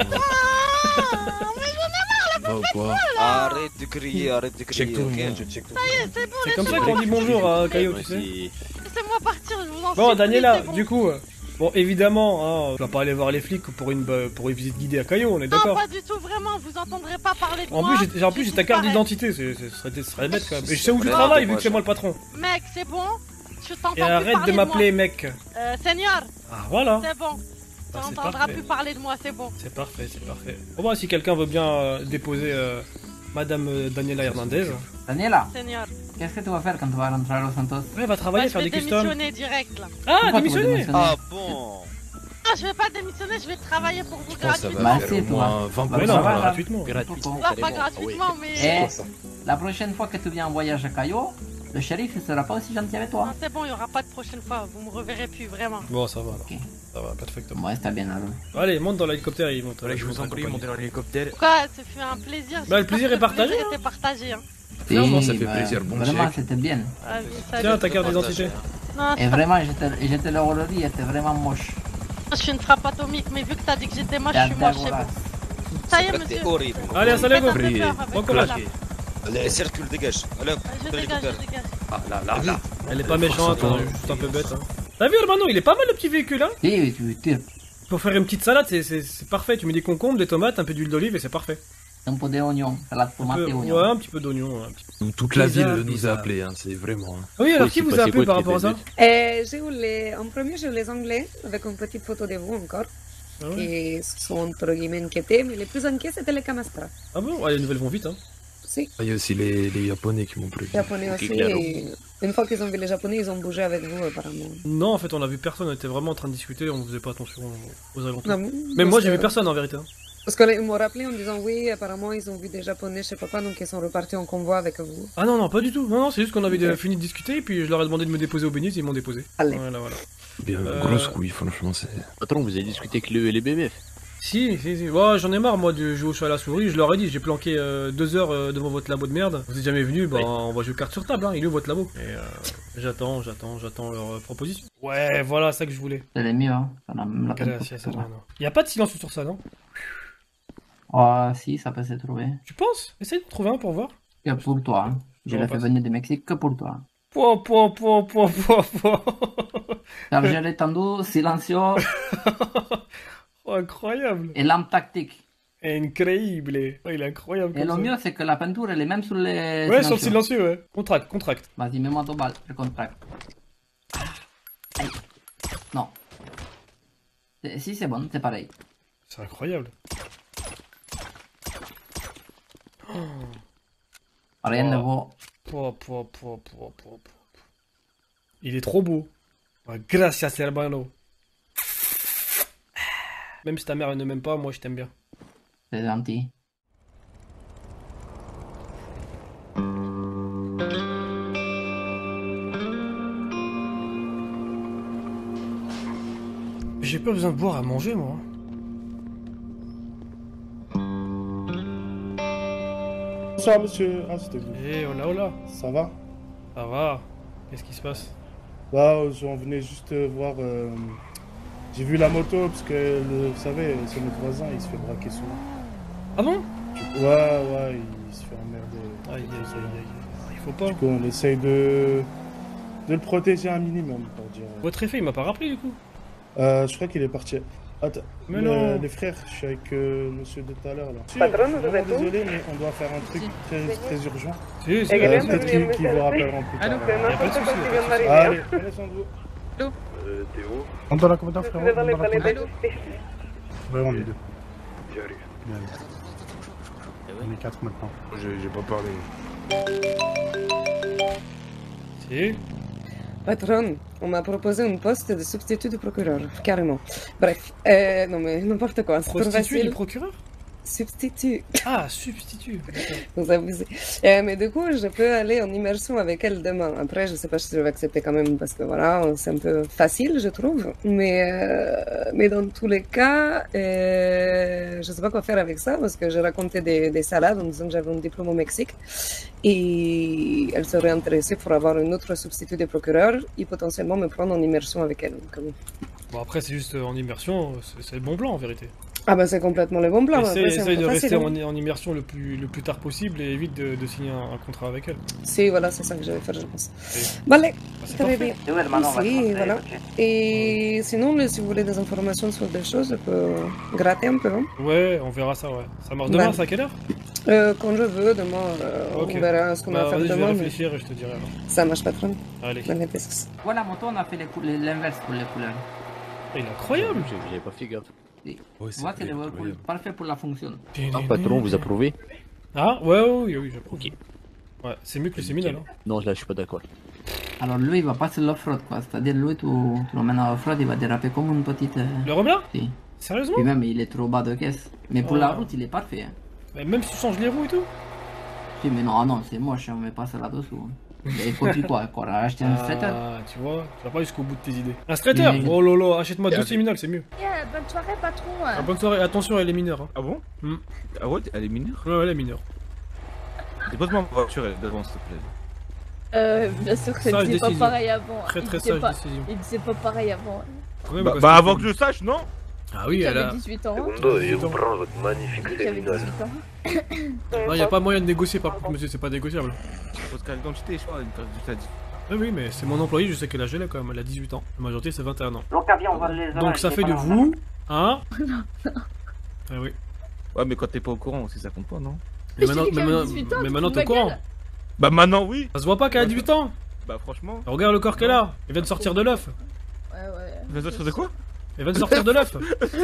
Va ou quoi? Arrête de crier, arrête de crier. Check tout le ok? monde, je check tout ça y est, c'est bon, C'est les comme ça filles. qu'on dit bonjour à Caillou, tu sais. Laissez-moi partir, je vous en Bon, supplie, Daniela, c'est bon. du coup, bon, évidemment, hein, tu vas pas aller voir les flics pour une visite guidée à Caillou, on est Non, d'accord? pas du tout, vraiment, vous entendrez pas parler de En moi. plus, j'ai ta carte d'identité, ce serait bête quand même. Et je sais où tu Ouais, travailles, vu dommage. que c'est moi le patron. Mec, c'est bon, je t'entends Et plus arrête parler de m'appeler mec. moi. Seigneur, Ah, voilà. c'est bon. Tu Ah, c'est n'entendras parfait. plus parler de moi, c'est bon. C'est parfait, c'est parfait. Bon, bah, si quelqu'un veut bien déposer Madame Daniela Hernandez. Daniela, Seigneur. qu'est-ce que tu vas faire quand tu vas rentrer à Los Santos? Ouais, elle va travailler, Bah, faire je des vais customs. démissionner direct là. Ah, Pourquoi tu vas démissionner. démissionner? Ah bon? Non, je vais pas démissionner, je vais travailler pour vous Je pense que ça gratuitement. va faire au moins 20%. Mais non, ça va, pas là. gratuitement. Gratuitement. Bah, pas gratuitement, mais. Et la prochaine fois que tu viens en voyage à Cayo, le shérif ne sera pas aussi gentil avec toi. Non, c'est bon, il y aura pas de prochaine fois, vous me reverrez plus, vraiment. Bon, ça va alors. Ok. Ça va, perfectement. Ouais, c'est bien alors. Allez, monte dans l'hélicoptère, ils vont Voilà, je vous en prie, montez dans l'hélicoptère. Quoi, ça fait un plaisir. Bah, le plaisir est partagé, Le plaisir était partagé, hein. Clairement, ça fait bah, plaisir, bon vraiment, check. c'était bien. Vas-y, salut. Tiens, ta carte d'identité. Non, Et vraiment, j'étais là aujourd'hui, il était vraiment moche. je suis une frappe atomique, mais vu que t'as dit que j'étais moche, T'es je suis moche, c'est dégueulasse. bon. Ça y est, T'es monsieur. horrible. Allez, Faites salut, un go. peu peur avec Bon moi, courage. là. Allez, circule, dégage. Allez, Je de dégage, l'hélicoptère. je dégage. Ah là là là. Elle est pas méchante, hein, juste un peu bête. Hein. T'as vu, Hermano, il est pas mal le petit véhicule, hein? Oui, tu tires Pour faire une petite salade, c'est parfait. Tu mets des concombres, des tomates, un peu d'huile d'olive et c'est parfait. un peu d'oignon, salade Un tomate peu- et oignon. ouais, un petit peu d'oignon. un petit peu. Toute la ville Pizza, nous pizza. a appelés, hein, c'est vraiment. Ah oui, alors Oui, qui c'est vous a passé appelé quoi par de rapport à ça? J'ai eu en premier, j'ai eu les Anglais avec une petite photo de vous encore, Ah ouais. qui sont entre guillemets inquiétés, mais les plus inquiets c'était les Camastras. Ah bon? Ouais, les nouvelles vont vite, hein. Si, Ah, il y a aussi les Japonais qui m'ont prévu. les Japonais aussi. Et une fois qu'ils ont vu les Japonais, ils ont bougé avec vous apparemment. Non, en fait, on a vu personne, on était vraiment en train de discuter, on faisait pas attention aux alentours. Non, Même parce moi, j'ai que- vu personne en vérité. Hein. Parce qu'ils m'ont rappelé en disant oui, apparemment ils ont vu des Japonais chez papa, donc ils sont repartis en convoi avec vous. Ah non, non, pas du tout. Non, non, c'est juste qu'on avait Ok. fini de discuter et puis je leur ai demandé de me déposer au bénis, ils m'ont déposé. Allez. Voilà, voilà. Bien, Euh, grosse couille, franchement, c'est. Patron, vous avez discuté avec les BMF. Si. Ouais, j'en ai marre, moi, de jouer au chat à la souris. Je leur ai dit, j'ai planqué 2 heures devant votre labo de merde. Vous êtes jamais venu, bah, Oui. on va jouer carte sur table, hein. Il est où votre labo? Et j'attends leur proposition. Ouais, voilà, ça que je voulais. C'est les mieux, hein. Ça n'a même la peine Gracias, pour toi. hermano. Y a pas de silence sur ça, non? Oh, si, ça peut se trouver. Tu penses? Essaye de trouver un pour voir. Que pour toi, hein. Je On l'ai fait passe. venir du Mexique que pour toi. Pouah. Chargeur étendu, silencieux Oh, incroyable. et lampe tactique. Incroyable. Oh, il est incroyable. Et comme le ça. mieux, c'est que la peinture, elle est même sur les Ouais, sur le silencieux, ouais. Contracte. Vas-y, mets-moi ton balle, je contracte. Aïe. Non. Si, c'est bon, c'est pareil. C'est incroyable. Rien Oh. ne vaut. Pouah. Il est trop beau. Ah, gracias, hermano. Même si ta mère elle ne m'aime pas, moi je t'aime bien. C'est gentil. J'ai pas besoin de boire à manger, moi. Bonsoir monsieur, ah c'était vous. Eh, hola. Ça va? Ça va. Qu'est-ce qui se passe? Bah, on venait juste voir. J'ai vu la moto parce que vous savez, c'est notre voisin, il se fait braquer souvent. Ah bon? Ouais, il se fait emmerder. Aïe. Il faut pas. Du coup, on essaye de le protéger un minimum, pour dire. Votre effet, il m'a pas rappelé du coup. Je crois qu'il est parti. Attends, Mais non. les frères, je suis avec monsieur de tout à l'heure là. Patron, Je suis vous vraiment êtes où? désolé, mais on doit faire un truc très urgent. Si, Peut-être qu'ils vous rappelleront plus tard. Y a pas de souci. Allez, prenez soin de vous. T'es où? On doit la commandant, frérot. Devant les palais de justice. Ouais, on est deux. J'arrive. On est 4 maintenant. J'ai pas parlé. Si. Patron, on m'a proposé un poste de substitut du procureur, carrément. Bref, non mais n'importe quoi, c'est trop Prostituée du facile. procureur? Substitut. Ah, substitut. Vous abusez. Mais du coup, je peux aller en immersion avec elle demain. Après, je sais pas si je vais accepter quand même parce que voilà, c'est un peu facile, je trouve. Mais dans tous les cas, je sais pas quoi faire avec ça parce que j'ai raconté des salades en disant que j'avais un diplôme au Mexique et elle serait intéressée pour avoir un autre substitut de procureur et potentiellement me prendre en immersion avec elle. Donc, Bon, après, c'est juste en immersion, c'est le bon plan en vérité. ah bah c'est complètement le bon plan. Essaye de rester en immersion le plus tard possible et évite de signer un contrat avec elle. Si, voilà, c'est ça que je vais faire, je pense. Bon, allez, très bien. Merci, voilà. Et sinon, si vous voulez des informations sur des choses, je peux gratter un peu. Hein. Ouais, on verra ça, ouais. Ça marche demain, c'est à quelle heure Quand je veux, demain, Ok. on verra ce qu'on va faire vas-y, demain. je vais réfléchir et je te dirai alors. Ça marche, patron. Allez. Voilà, moto, on a fait l'inverse pour les couleurs. Il est incroyable. J'avais pas fait gaffe. Tu vois, c'est le whirlpool parfait pour la fonction. Ah, patron, vous approuvez? Ah, oui, j'approuve. Ok. Ouais, c'est mieux que le séminal. Hein. Non, là, je suis pas d'accord. Alors lui, il va passer l'off-road, quoi. C'est-à-dire, lui, tu l'emmènes à off-road, il va déraper comme une petite... Le Robin? Si. Sérieusement? Puis même, il est trop bas de caisse. Mais pour la route, il est parfait. Hein. Mais même si tu changes les roues et tout? Si, mais non, non, c'est moche, on met pas ça là-dessous. Et copie quoi, acheter un straighter. Ah, tu vois, tu vas pas jusqu'au bout de tes idées. Un straighter? Oh lolo, achète-moi 2 séminales, c'est mieux. Yeah, bonne soirée, patron. Ah, bonne soirée, attention, elle est mineure. Hein. Ah bon Ah ouais, elle est mineure? Ouais, elle est mineure. Dépose-moi ma voiture devant, s'il te plaît. Bien sûr que Sage il disait pas décision. pareil avant. Très, Il très disait sage pas- décision. Il disait pas pareil avant. Bah avant que je sache, non? Ah oui, elle a... 18 ans. Et on prend votre magnifique J'avais séminal. 18 ans. Non, y a pas moyen de négocier par contre, monsieur, c'est pas négociable. Parce qu'elle d'identité, je crois, une carte d'identité. Oui, mais c'est mon employé, je sais quel âge elle a quand même, elle a 18 ans. La majorité, c'est 21 ans. L'Octavien, on va les Donc ça fait de vous... Hein? Ah oui. Ouais, mais quand t'es pas au courant aussi, ça compte pas, non? Mais maintenant t'es au courant. Bah maintenant, oui. Ça se voit pas qu'elle a 18 ans? Bah franchement. Regarde le corps qu'elle a, elle vient de sortir de l'œuf. Ouais. Elle vient de sortir de quoi? Elle vient de sortir de l'œuf.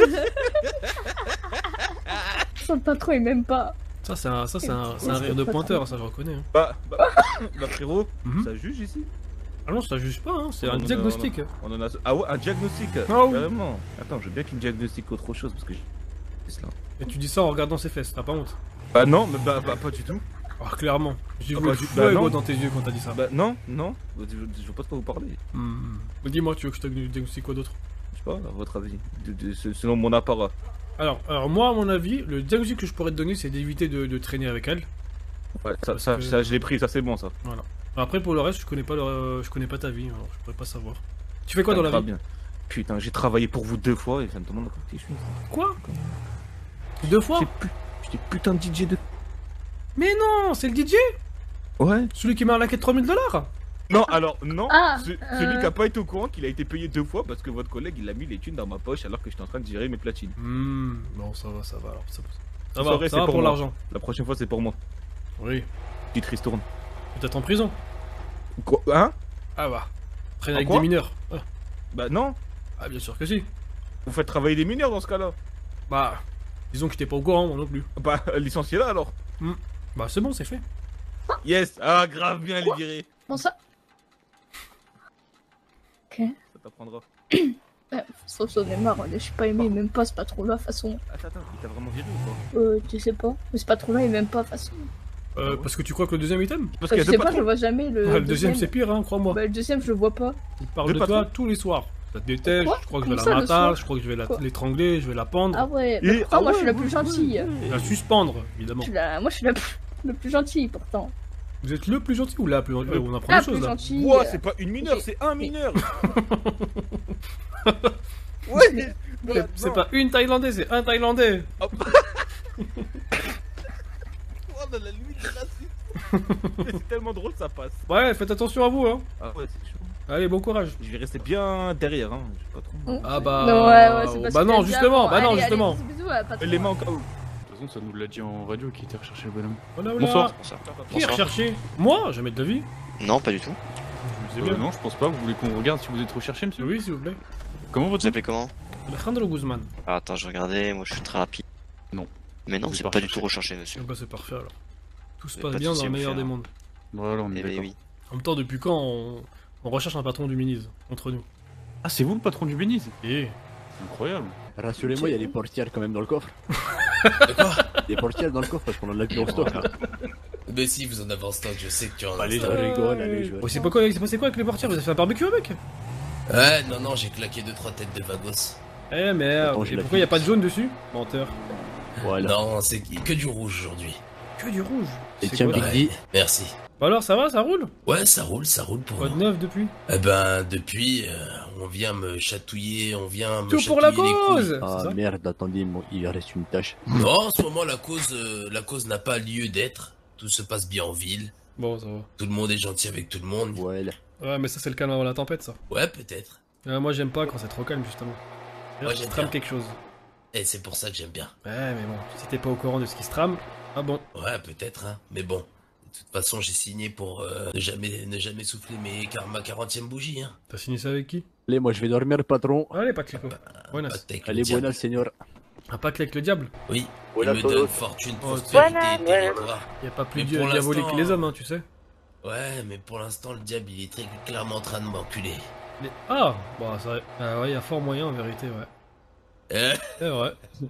Son patron, il m'aime pas. Ça, c'est un rire de pointeur, ça je reconnais. Hein. Bah frérot, ça juge ici? Ah non, ça juge pas, hein. C'est un Non, diagnostic. on en a... Ah ouais, un diagnostic? Ah oui. Carrément. Attends, je veux bien qu'il me diagnostique autre chose parce que c'est là. Et tu dis ça en regardant ses fesses, t'as pas honte? Bah non, mais bah pas du tout. Ah, clairement. J'ai Ah vu bah, le du- feu bah, et non. moi dans tes yeux quand t'as dit ça. Bah non, je vois pas de quoi vous parlez. Dis-moi, tu veux que je te diagnostique quoi d'autre? Je sais pas, à votre avis, selon mon apparat. Alors moi, à mon avis, le diagnostic que je pourrais te donner, c'est d'éviter de traîner avec elle. Ouais, ça je l'ai pris, ça c'est bon ça. Voilà. Après, pour le reste, je connais pas ta vie, alors je pourrais pas savoir. Tu fais quoi dans la vie? Bien. Putain, j'ai travaillé pour vous 2 fois et ça me demande encore qui je suis. Quoi? 2 fois? J'étais putain de DJ de... Mais non, c'est le DJ? Ouais. Celui qui m'a arnaqué 3000 $? Non, alors non, Ah, celui qui a pas été au courant qu'il a été payé 2 fois parce que votre collègue il a mis les thunes dans ma poche alors que j'étais en train de gérer mes platines. Bon, ça va alors. Ça Vous va, saurez, ça c'est va pour moi. l'argent. La prochaine fois c'est pour moi. Oui. Petite ristourne. Peut-être en prison. Quoi? Hein? Ah bah. Traîner En avec quoi des mineurs. Ah. Bah non. Ah, bien sûr que si. Vous faites travailler des mineurs dans ce cas-là. Bah, disons que j'étais pas au courant, moi non plus. Bah, licenciez là alors. Bah, c'est bon, c'est fait. Yes. Ah, grave bien les virer. Bon, ça. Ok. Ça t'apprendra. Sauf j'en ai marre, je suis pas aimé, il m'aime pas ce patron-là, de toute façon. Attends, il t'a vraiment viré ou quoi? Tu sais pas. Mais ce patron-là, il m'aime pas, de toute façon. Parce que tu crois que le deuxième item? Parce Je sais pas, je le vois jamais. Le deuxième, c'est pire, hein, crois-moi. Bah, le deuxième, je le vois pas. Il parle de toi tous les soirs. Ça te déteste, Quoi? je crois que je vais Comment la ça, le soir? mater, je crois que je vais l'étrangler, je vais la pendre. Ah ouais, mais pourtant, moi, je suis la plus gentille. La suspendre, évidemment. Moi, je suis la plus gentille, pourtant. Vous êtes le plus gentil ou la plus gentille? On apprend La des choses plus là. gentille. Ouah, c'est pas une mineure, c'est un mineur. Ouais. C'est pas une Thaïlandais, c'est un Thaïlandais. Oh, dans la limite de raciste. C'est tellement drôle, ça passe. Ouais, faites attention à vous, hein. Ah ouais, c'est chaud. Allez, bon courage. Je vais rester bien derrière, hein. Je sais pas trop. Ah bah. Non, ouais, c'est parce bah que non, t'as justement, dit bah avant. non, Allez, justement. allez, bisous, patron. Les mains au cas où. De toute façon, ça nous l'a dit en radio qui était recherché le bonhomme. Voilà, Bonsoir. Qui est recherché? Moi? Jamais de la vie. Non, pas du tout. Je sais bien. Non, je pense pas. Vous voulez qu'on regarde si vous êtes recherché, monsieur? Oui, s'il vous plaît. Comment Vous appelez comment? Alejandro Guzman. Ah, attends, je regardais, moi je suis très rapide. Non. Mais non, C'est c'est pas pas du recherché. tout recherché, monsieur. Bah c'est parfait alors. Tout se Mais passe pas de bien souci, dans le meilleur monsieur. des mondes. Voilà, on est Eh ben d'accord. oui. En même temps, depuis quand On recherche un patron du Beniz, entre nous. Ah, c'est vous le patron du Beniz? Et incroyable. Rassurez-moi, il y a des portières quand même dans le coffre. Des portières dans le coffre parce qu'on en a plus en stock là. Mais si vous en avez en stock, je sais que tu en as. Allez, je rigole, allez, je Oh, c'est passé quoi avec les portières? Vous avez fait un barbecue avec? Ouais, non, j'ai claqué 2-3 têtes de vagos. Eh merde, Attends, je et la pourquoi y a fixe. pas de jaune dessus? Menteur. Voilà. Non, c'est que du rouge aujourd'hui. Que du rouge. Et C'est tiens, quoi, Big ça D. Merci. Bah alors, ça va, ça roule? Ouais, ça roule pour Quoi de nous. neuf depuis? Eh ben, depuis, on vient me chatouiller, on vient me Tout chatouiller pour la les couilles. cause! Ah C'est ça? merde, attendez, il reste une tâche. Non, en ce moment, la cause n'a pas lieu d'être. Tout se passe bien en ville. Bon, ça va. Tout le monde est gentil avec tout le monde. Voilà. Ouais, mais ça, c'est le calme avant la tempête, ça. Ouais, peut-être. Moi, j'aime pas quand c'est trop calme, justement. Moi, Je j'aime trame bien. quelque chose. Et c'est pour ça que j'aime bien. Ouais, mais bon, si t'es pas au courant de ce qui se trame, ah bon. Ouais, peut-être, hein. Mais bon, de toute façon, j'ai signé pour ne jamais souffler ma 40e bougie, hein. T'as signé ça avec qui? Allez, moi je vais dormir, patron. Allez, pas clico. Buenas. Pacte avec le Allez, diable. buenas, señor. Un pacte avec le diable? Oui, Voilà, il me todos. donne fortune, Oh, prospérité voilà. et territoire. Y a pas plus Mais pour diabolique l'instant- que les hommes, hein, tu sais. Ouais, mais pour l'instant, le diable, il est très clairement en train de m'enculer. Ah, bah, ça... Ah ouais, y a fort moyen, en vérité, ouais. C'est vrai.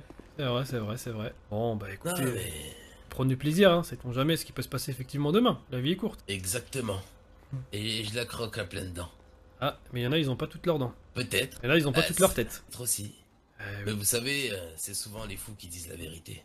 C'est vrai. Bon, bah, écoutez, Non, mais... prenez du plaisir, hein, sait-on jamais ce qui peut se passer effectivement demain. La vie est courte. Exactement. Et je la croque à pleines dents. Ah, mais y en a, ils ont pas toutes leurs dents. Peut-être. Et là, ils ont pas toutes leurs têtes. Peut-être aussi. Mais vous savez, c'est souvent les fous qui disent la vérité.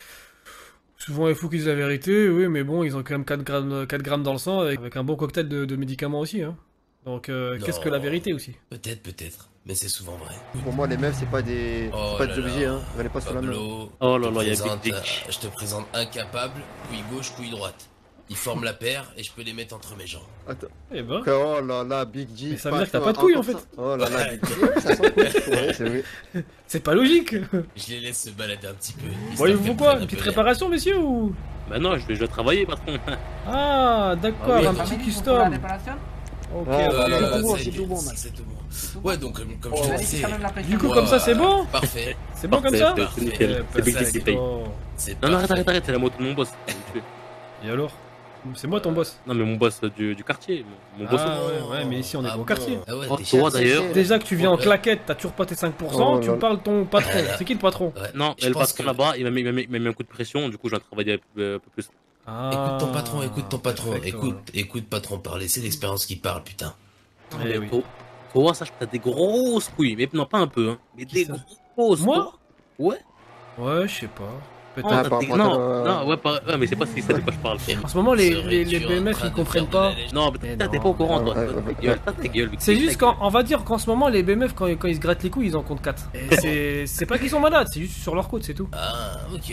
Souvent, les fous qui disent la vérité, oui, mais bon, ils ont quand même 4 grammes dans le sang avec un bon cocktail de médicaments aussi, hein. Donc, qu'est-ce que la vérité aussi? Peut-être. Mais c'est souvent vrai. Pour moi, les meufs, c'est pas des objets, hein. Venez pas sur la main. Pablo, Oh là là, je y a te présente, Big Dick. je te présente incapable, couille gauche, couille droite. Ils forment la paire et je peux les mettre entre mes jambes. Attends. Eh ben. Oh là là, Big G. Mais ça veut dire que t'as pas de couilles en fait. Oh là là, Big G. Ça sent couilles. Ouais, c'est vrai. C'est pas logique. Je les laisse se balader un petit peu. Voyez-vous pourquoi? Une petite réparation, messieurs, ou? Bah non, je vais travailler, patron. Ah, d'accord, Ah oui, un t'as petit Pour la custom. réparation? Ok, Ah, ok. voilà, c'est tout bon, man. c'est tout bon. Ouais, donc comme je On te a dit disais. quand même la pression. Du coup, comme ça, c'est bon? Parfait. C'est bon comme ça? C'est nickel. C'est Big Dick qui paye. C'est Non, non, parfait. arrête, c'est la moto de mon boss. Et alors? C'est moi ton boss. Non, mais mon boss du quartier. Mon boss. Ah ouais, mais ici on est au quartier. Ah ouais, Oh, t'es toi cher, d'ailleurs. c'est- Déjà que tu viens en claquette, t'as toujours pas tes 5%, Oh, tu là. me parles ton patron. C'est qui le patron? Ouais, Non, je mais le pense patron que- là-bas, il m'a mis un coup de pression, du coup, je dois travailler un peu plus. Ah, Écoute ton patron. perfecto. Écoute patron parler. C'est l'expérience qui parle, putain. Eh oui. Toi, sache que t'as des grosses couilles. Mais non, pas un peu, hein. Mais des ça grosses. Moi? Ouais. Ouais, je sais pas. Non, Peut-être. t'as des- non, ouais, mais c'est pas si ça de quoi je parle. En ce moment, les Serais-tu en BMF train ils de comprennent faire de la pas. légende Non, Mais mais t'es non, pas au courant, toi. ouais, Ta ouais, gueule, ta gueule. C'est juste on va dire qu'en ce moment, les BMF, quand ils se grattent les couilles, ils en comptent 4. C'est pas qu'ils sont malades, c'est juste sur leur côte, c'est tout. Ah, ok.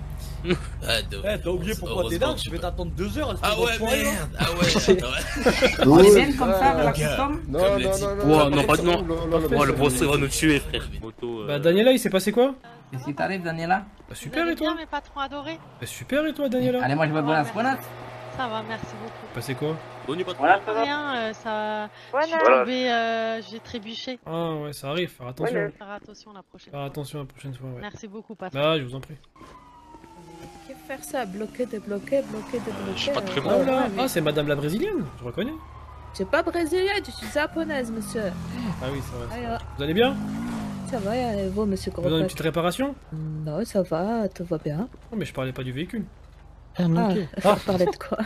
Ah, T'as oublié pourquoi t'es là? Je vais t'attendre 2 heures. Ah ouais, merde. Ah ouais. On est bien comme ça avec la gars. custom? Non, Comme non, l'a dit. non, Ouais, non, pas non. non. Oh, le boss va nous tuer, frère. Moto, Bah, Daniela, il s'est passé quoi? Qu'est-ce qui t'arrive, Daniela? Bah, super, et bien, toi? mes patrons adorés. Bah, super, et toi, Daniela? Allez, moi je vais buenas, buenas. Ça va, merci beaucoup. Passé quoi? Bonne patron. Rien, ça. Je suis Voilà. tombée, j'ai trébuché. Ah ouais, ça arrive, faire attention. Voilà. Faire attention la prochaine Faire attention la prochaine fois, ouais. Merci beaucoup, patron. Ah, je vous en prie. Que faire ça? Bloquer, débloquer, bloquer, débloquer. suis pas très bon. Oh là, ouais, mais ah, c'est madame la brésilienne, je reconnais. je suis pas brésilienne, je suis japonaise, monsieur. Ah oui, c'est vrai. Ah, Vous allez bien? ça va, et vous, monsieur Vous avez une Gros petite réparation? Non, ça va, tout va bien. Non, mais je parlais pas du véhicule. Ah, on parlait de quoi?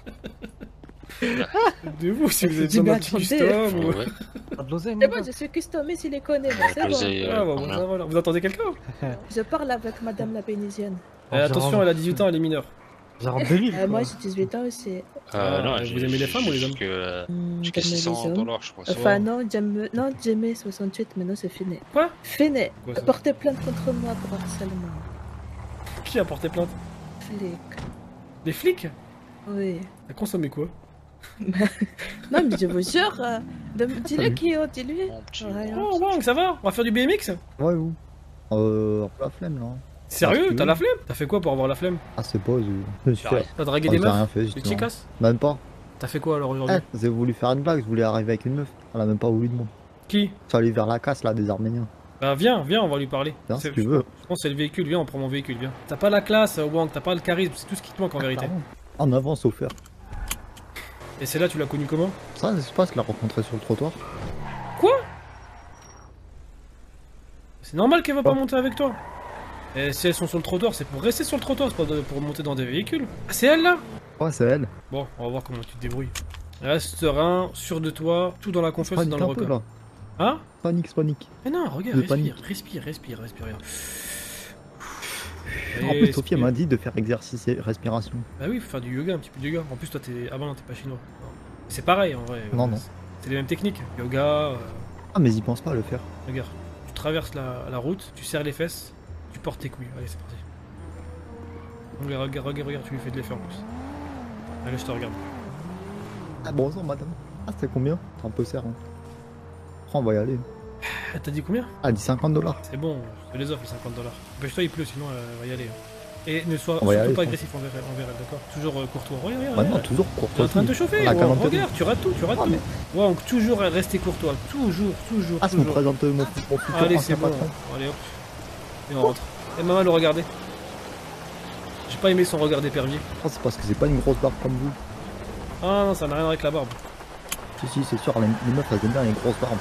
De vous, si vous êtes Dis, dans mais un petit attendez. custom ou... C'est bon, je suis customé s'il les connaît, mais c'est bon. Ah, bah, bon, ça va, là. Vous entendez quelqu'un? Je parle avec madame la bénisienne. Attention, elle a 18 ans, elle est mineure. Moi, j'ai 18 ans aussi. Non, vous aimez les femmes ou les hommes? Jusqu'à $600, je crois. Enfin, non, j'aimais 68, mais non, c'est fini. Quoi? Fini. Quoi, ça? Portez plainte contre moi pour harcèlement. Qui a porté plainte? Flic. Des flics? Oui. T'as consommé quoi? Non, mais je vous jure, dis-le qui ont, dis-lui. Oh, Wang, ça va? On va faire du BMX? Ouais, vous. La flemme, là. Sérieux? T'as la flemme? T'as fait quoi pour avoir la flemme? Ah, c'est pas, je suis fait. T'as dragué Oh, des j'ai meufs? rien fait, Des justement. chicas? Même pas. T'as fait quoi alors aujourd'hui? J'ai voulu faire une blague, je voulais arriver avec une meuf. Elle a même pas voulu de moi. Qui? Je suis allé vers la casse, là, des Arméniens. Bah viens, on va lui parler. Viens, si C'est- tu veux. Je pense que c'est le véhicule, viens, on prend mon véhicule, viens. T'as pas la classe, Wang, t'as pas le charisme, c'est tout ce qui te manque en vérité. En avance, chauffeur. Et celle-là, tu l'as connue comment? Ça, je sais pas, je l'ai rencontré sur le trottoir. Quoi? C'est normal qu'elle va pas monter avec toi. Et si elles sont sur le trottoir, c'est pour rester sur le trottoir, c'est pas pour monter dans des véhicules. Ah, c'est elle là? Ouais, c'est elle. Bon, on va voir comment tu te débrouilles. Reste serein, sûr de toi, tout dans la confiance et dans le record. Hein? Panique. Mais non, regarde, respire. Regarde. En plus, Sophie elle m'a dit de faire exercice et respiration. Bah oui, faut faire du yoga, un petit peu de yoga. En plus, toi, t'es. Ah bah non, t'es pas chinois. C'est pareil en vrai. Non. C'est les mêmes techniques. Yoga. Ah, mais ils pensent pas à le faire. Regarde, tu traverses la route, tu serres les fesses, tu portes tes couilles. Allez, c'est parti. Regarde, tu lui fais de l'effet en plus. Allez, je te regarde. Ah, bonjour madame. Ah, c'était combien? C'est un peu serre. Hein. On va y aller. T'as dit combien? Ah, elle dit $50. C'est bon, je te les offre les $50. Empêche-toi, il pleut, sinon elle va y aller. Et ne sois surtout pas agressif envers elle, d'accord? Toujours courtois. Regarde. Bah non, toujours courtois. T'es en train de te chauffer, regarde, tu rates tout. Mais... Ouais, donc toujours rester courtois, toujours. Ah, c'est mon présente mon futur. Allez, c'est bon. Allez hop. Et on rentre. Et maman le regardait. J'ai pas aimé son regard d'épervier. Ah, c'est parce que c'est pas une grosse barbe comme vous. Ah non, ça n'a rien à voir avec la barbe. Si, c'est sûr, les meufs elles aiment bien les grosses barbes.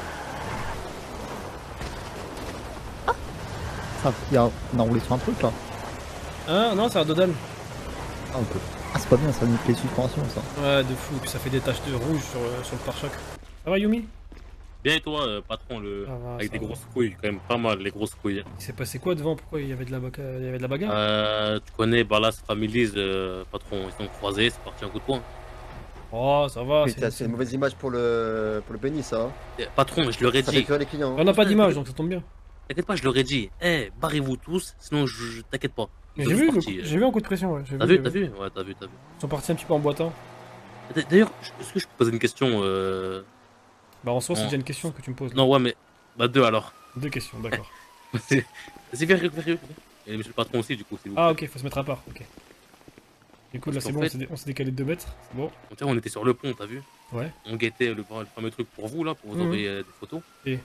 Ah, on a roulé sur un truc là. Ah non, c'est un Dodan. Ah, ok. Ah, c'est pas bien, ça nique les suspensions ça. Ouais, de fou, puis ça fait des taches de rouge sur le pare-choc. Ça va, Yumi? Bien et toi, patron, avec des grosses couilles, quand même pas mal, les grosses couilles. Il s'est passé quoi devant? Pourquoi il y avait de la bagarre? Tu connais Ballas Families, patron, ils sont croisés, c'est parti un coup de poing. Oh, ça va. C'est une mauvaise image pour le Benny, ça. Patron, je leur ai dit. Les clients. On n'a pas d'image, donc ça tombe bien. T'inquiète pas, je leur ai dit, barrez-vous tous, sinon je t'inquiète pas. J'ai vu un coup de pression, ouais. T'as vu? Ouais, t'as vu. Ils sont partis un petit peu en boitant. D'ailleurs, est-ce que je peux poser une question Bah en soi, c'est déjà une question que tu me poses. Là. Non, ouais, mais... Bah 2 alors. 2 questions, d'accord. C'est vérieux. Et monsieur le patron aussi, du coup. Ah ok, faut se mettre à part, ok. Du coup, là c'est bon, on s'est décalé de 2 mètres, c'est bon. On était sur le pont, t'as vu? Ouais. On guettait le fameux truc pour vous, là, pour vous envoyer des photos. Et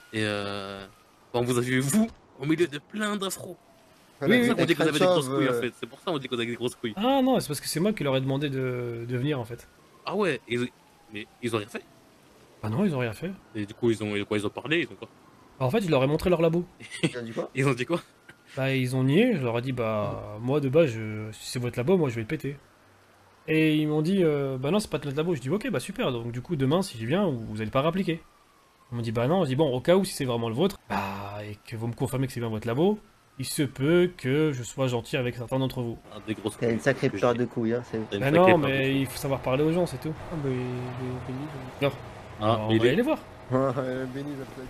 on vous a vu, vous, au milieu de plein d'afros. Oui, on dit que vous avez des grosses couilles, en fait. C'est pour ça qu'on dit qu'on a des grosses couilles. Ah non, c'est parce que c'est moi qui leur ai demandé de venir, en fait. Ah ouais, mais ils ont rien fait? Ah non, ils ont rien fait. Et du coup, ils ont parlé, ils ont quoi? En fait, je leur ai montré leur labo. Ils ont dit quoi? Bah, ils ont nié, je leur ai dit, bah, moi de base, si c'est votre labo, moi je vais le péter. Et ils m'ont dit, bah non, c'est pas notre labo. Je dis, ok, bah super, donc du coup, demain, si je viens, vous allez pas rappliquer. Ils m'ont dit, bah non, je dis, bon, au cas où, si c'est vraiment le vôtre, bah, et que vous me confirmez que c'est bien votre labo, il se peut que je sois gentil avec certains d'entre vous. Des grosses couilles. T'as une sacrée paire de couilles, hein. Bah non, mais il faut savoir parler aux gens, c'est tout. Ah, bah, non. On va aller les voir. Benny,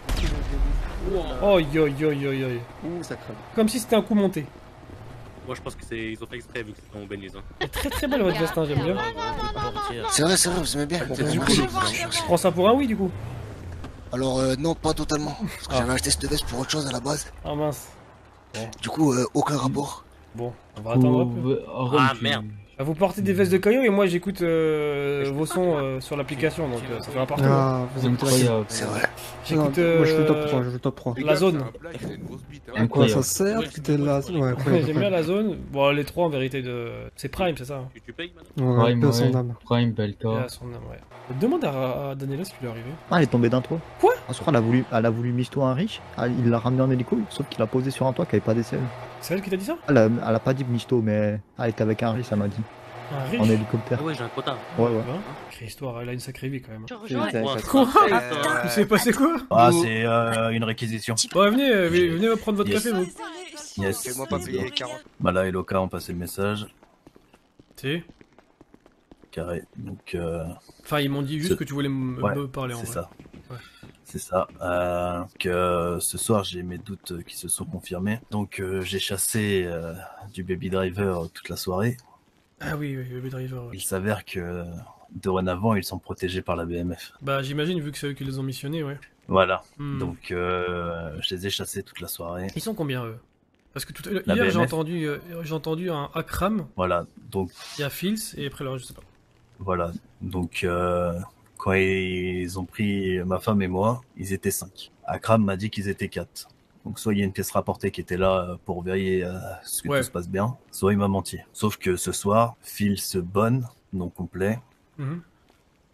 Oh, yo. Ouh, ça craint. Comme si c'était un coup monté. Moi, je pense qu'ils ont fait exprès vu que c'était mon Benny. C'est très belle votre veste, hein, j'aime bien. C'est vrai, vous aimez bien. Je prends ça pour un oui, du coup. Alors, non, pas totalement. Parce que j'avais acheté cette veste pour autre chose à la base. Ah mince. Bon. Du coup, aucun rapport. Bon, on va attendre un peu. Ah merde. Vous portez des vestes de caillou et moi j'écoute vos sons sur l'application, donc ça fait important. Ah, vous êtes incroyable. C'est vrai. J'écoute. Moi je fais top 3, La zone. À quoi ça sert? C'était la zone. Ouais, j'aime bien la zone. Bon, les 3 en vérité de. C'est Prime, c'est ça? Tu payes maintenant? Prime, Belka. Demande à Daniela ce qui lui est arrivé. Ah, elle est tombée d'un toit. Quoi? Je crois elle a voulu misto un riche. Il l'a ramené en hélico, sauf qu'il a posé sur un toit qui avait pas d'essai. C'est elle qui t'a dit ça? Elle a pas dit misto, mais elle était avec un riche, ça m'a dit. Un riche? En hélicoptère. Ah ouais, j'ai un quota. Ouais. Sacrée histoire, elle a une sacrée vie quand même. Quoi? Il s'est passé quoi? Ah, c'est une réquisition. Ouais, venez prendre votre café, vous. Yes. Fais-moi pas payer 40. Bah là, Eloka ont passé le message. Si. Carré. Donc. Enfin, ils m'ont dit juste que tu voulais me parler en vrai. C'est ça. Ouais. C'est ça. Que ce soir, j'ai mes doutes qui se sont confirmés. Donc, j'ai chassé du Baby Driver toute la soirée. Ah oui, Baby Driver. Ouais. Il s'avère que dorénavant, ils sont protégés par la BMF. Bah, j'imagine, vu que c'est eux qui les ont missionnés, ouais. Voilà. Donc, je les ai chassés toute la soirée. Ils sont combien, eux? Parce que hier, j'ai entendu un Akram. Voilà. Donc. Il y a Fils et après, alors, je sais pas. Voilà. Donc, quand ils ont pris ma femme et moi, ils étaient 5. Akram m'a dit qu'ils étaient 4. Donc soit il y a une pièce rapportée qui était là pour vérifier ce que tout se passe bien, soit il m'a menti. Sauf que ce soir, Phil se bonne, non complet,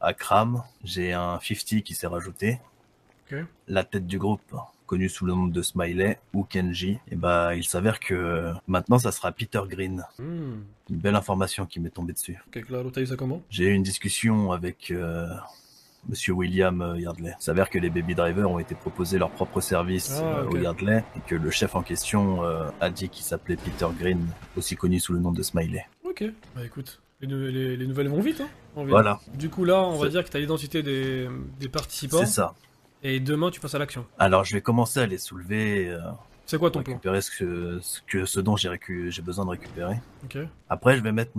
À Kram, j'ai un 50 qui s'est rajouté. Ok. La tête du groupe, connu sous le nom de Smiley ou Kenji, et bah il s'avère que maintenant ça sera Peter Green. Une belle information qui m'est tombée dessus. Ok, là, t'as eu ça comment? J'ai eu une discussion avec Monsieur William Yardley. Il s'avère que les baby drivers ont été proposés leur propre service au Yardley et que le chef en question a dit qu'il s'appelait Peter Green, aussi connu sous le nom de Smiley. Ok, bah écoute, les nouvelles vont vite, hein. Voilà. Du coup là, on va dire que t'as l'identité des participants. C'est ça. Et demain, tu passes à l'action. Alors, je vais commencer à les soulever. C'est quoi ton plan? Récupérer ce dont j'ai besoin de récupérer. Ok. Après, je vais mettre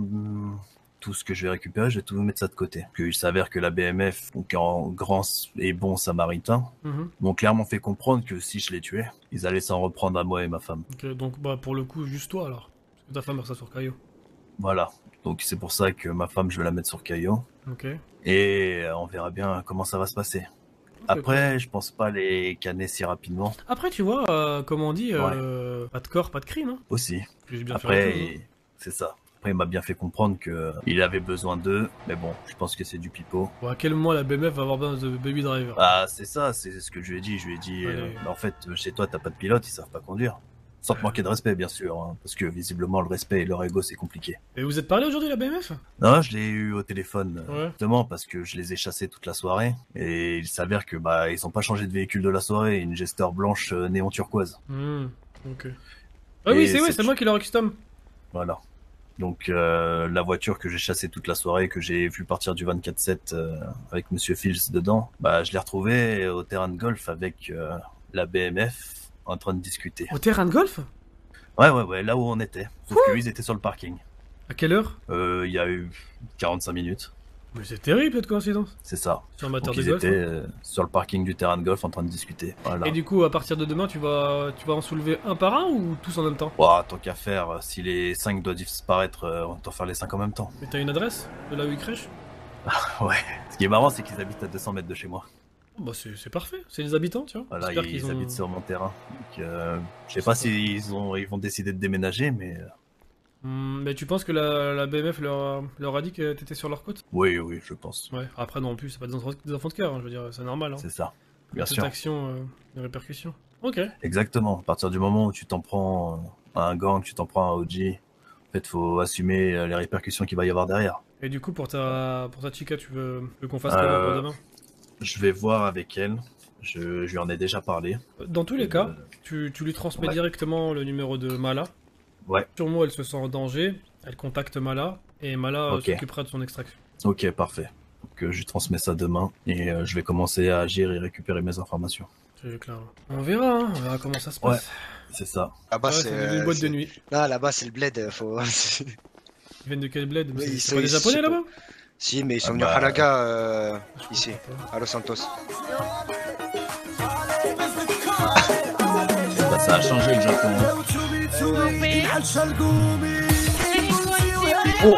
tout ce que je vais récupérer, je vais tout mettre ça de côté. Il s'avère que la BMF, donc en grand et bon samaritain, m'ont clairement fait comprendre que si je les tuais, ils allaient s'en reprendre à moi et ma femme. Ok, donc bah pour le coup, juste toi alors. Parce que ta femme reste sur Caillou. Voilà. Donc c'est pour ça que ma femme, je vais la mettre sur Caillou. Ok. Et on verra bien comment ça va se passer. Après, je pense pas les canner si rapidement. Après, tu vois, comme on dit, pas de corps, pas de crime. Hein. Aussi. J'ai bien Après, fait c'est ça. Après, il m'a bien fait comprendre qu'il avait besoin d'eux, mais bon, je pense que c'est du pipeau. Bon, à quel moment la BMF va avoir besoin de baby driver? Ah, c'est ça, c'est ce que je lui ai dit. Je lui ai dit, en fait, chez toi, t'as pas de pilote, ils savent pas conduire. Sans te manquer de respect, bien sûr, hein, parce que visiblement, le respect et leur ego, c'est compliqué. Et vous êtes parlé aujourd'hui, la BMF? Non, je l'ai eu au téléphone, justement, parce que je les ai chassés toute la soirée, et il s'avère que ils ont pas changé de véhicule de la soirée, une Jester blanche néon turquoise. Ok. Ah oui, c'est moi qui leur custom. Voilà. Donc la voiture que j'ai chassée toute la soirée, que j'ai vu partir du 24/7 avec Monsieur Fields dedans, je l'ai retrouvée au terrain de golf avec la BMF en train de discuter. Au terrain de golf? Ouais, là où on était. Sauf qu'eux, ils étaient sur le parking. À quelle heure? Il y a eu 45 minutes. Mais c'est terrible cette coïncidence. C'est ça. Sur un amateur donc, de ils golf. étaient sur le parking du terrain de golf en train de discuter. Voilà. Et du coup, à partir de demain, tu vas en soulever un par un ou tous en même temps? Tant qu'à faire, si les 5 doivent disparaître, on doit faire les 5 en même temps. Mais t'as une adresse de là où ils crèchent? Ouais. Ce qui est marrant, c'est qu'ils habitent à 200 mètres de chez moi. Bah c'est parfait, c'est les habitants, tu vois. Voilà, ils habitent sur mon terrain. Donc, je sais pas s'ils vont décider de déménager, mais... Mais tu penses que la BMF leur a dit que t'étais sur leur côte? Oui, je pense. Ouais, après non plus, c'est pas des enfants de cœur, hein, je veux dire, c'est normal. Hein. C'est ça, bien sûr. Cette action, des répercussions. Ok. Exactement, à partir du moment où tu t'en prends à un gang, tu t'en prends à un OG, en fait, faut assumer les répercussions qu'il va y avoir derrière. Et du coup, pour ta chica, tu veux qu'on fasse comment pour demain? Je vais voir avec elle, je lui en ai déjà parlé. Dans tous les cas, tu lui transmets directement le numéro de Mala. Ouais. Sûrement, elle se sent en danger, elle contacte Mala, et Mala s'occupera de son extraction. Ok, parfait. Donc je lui transmets ça demain, et je vais commencer à agir et récupérer mes informations. C'est clair. On verra comment ça se passe. Ouais, c'est ça. Là-bas, c'est une boîte de nuit. Non, là-bas, c'est le bled, faut... Ils viennent de quel bled? Oui, c'est pas des japonais là-bas? Si, mais ils sont venus à Halaga, ici, à Los Santos. Ça a changé le Japon. Oh.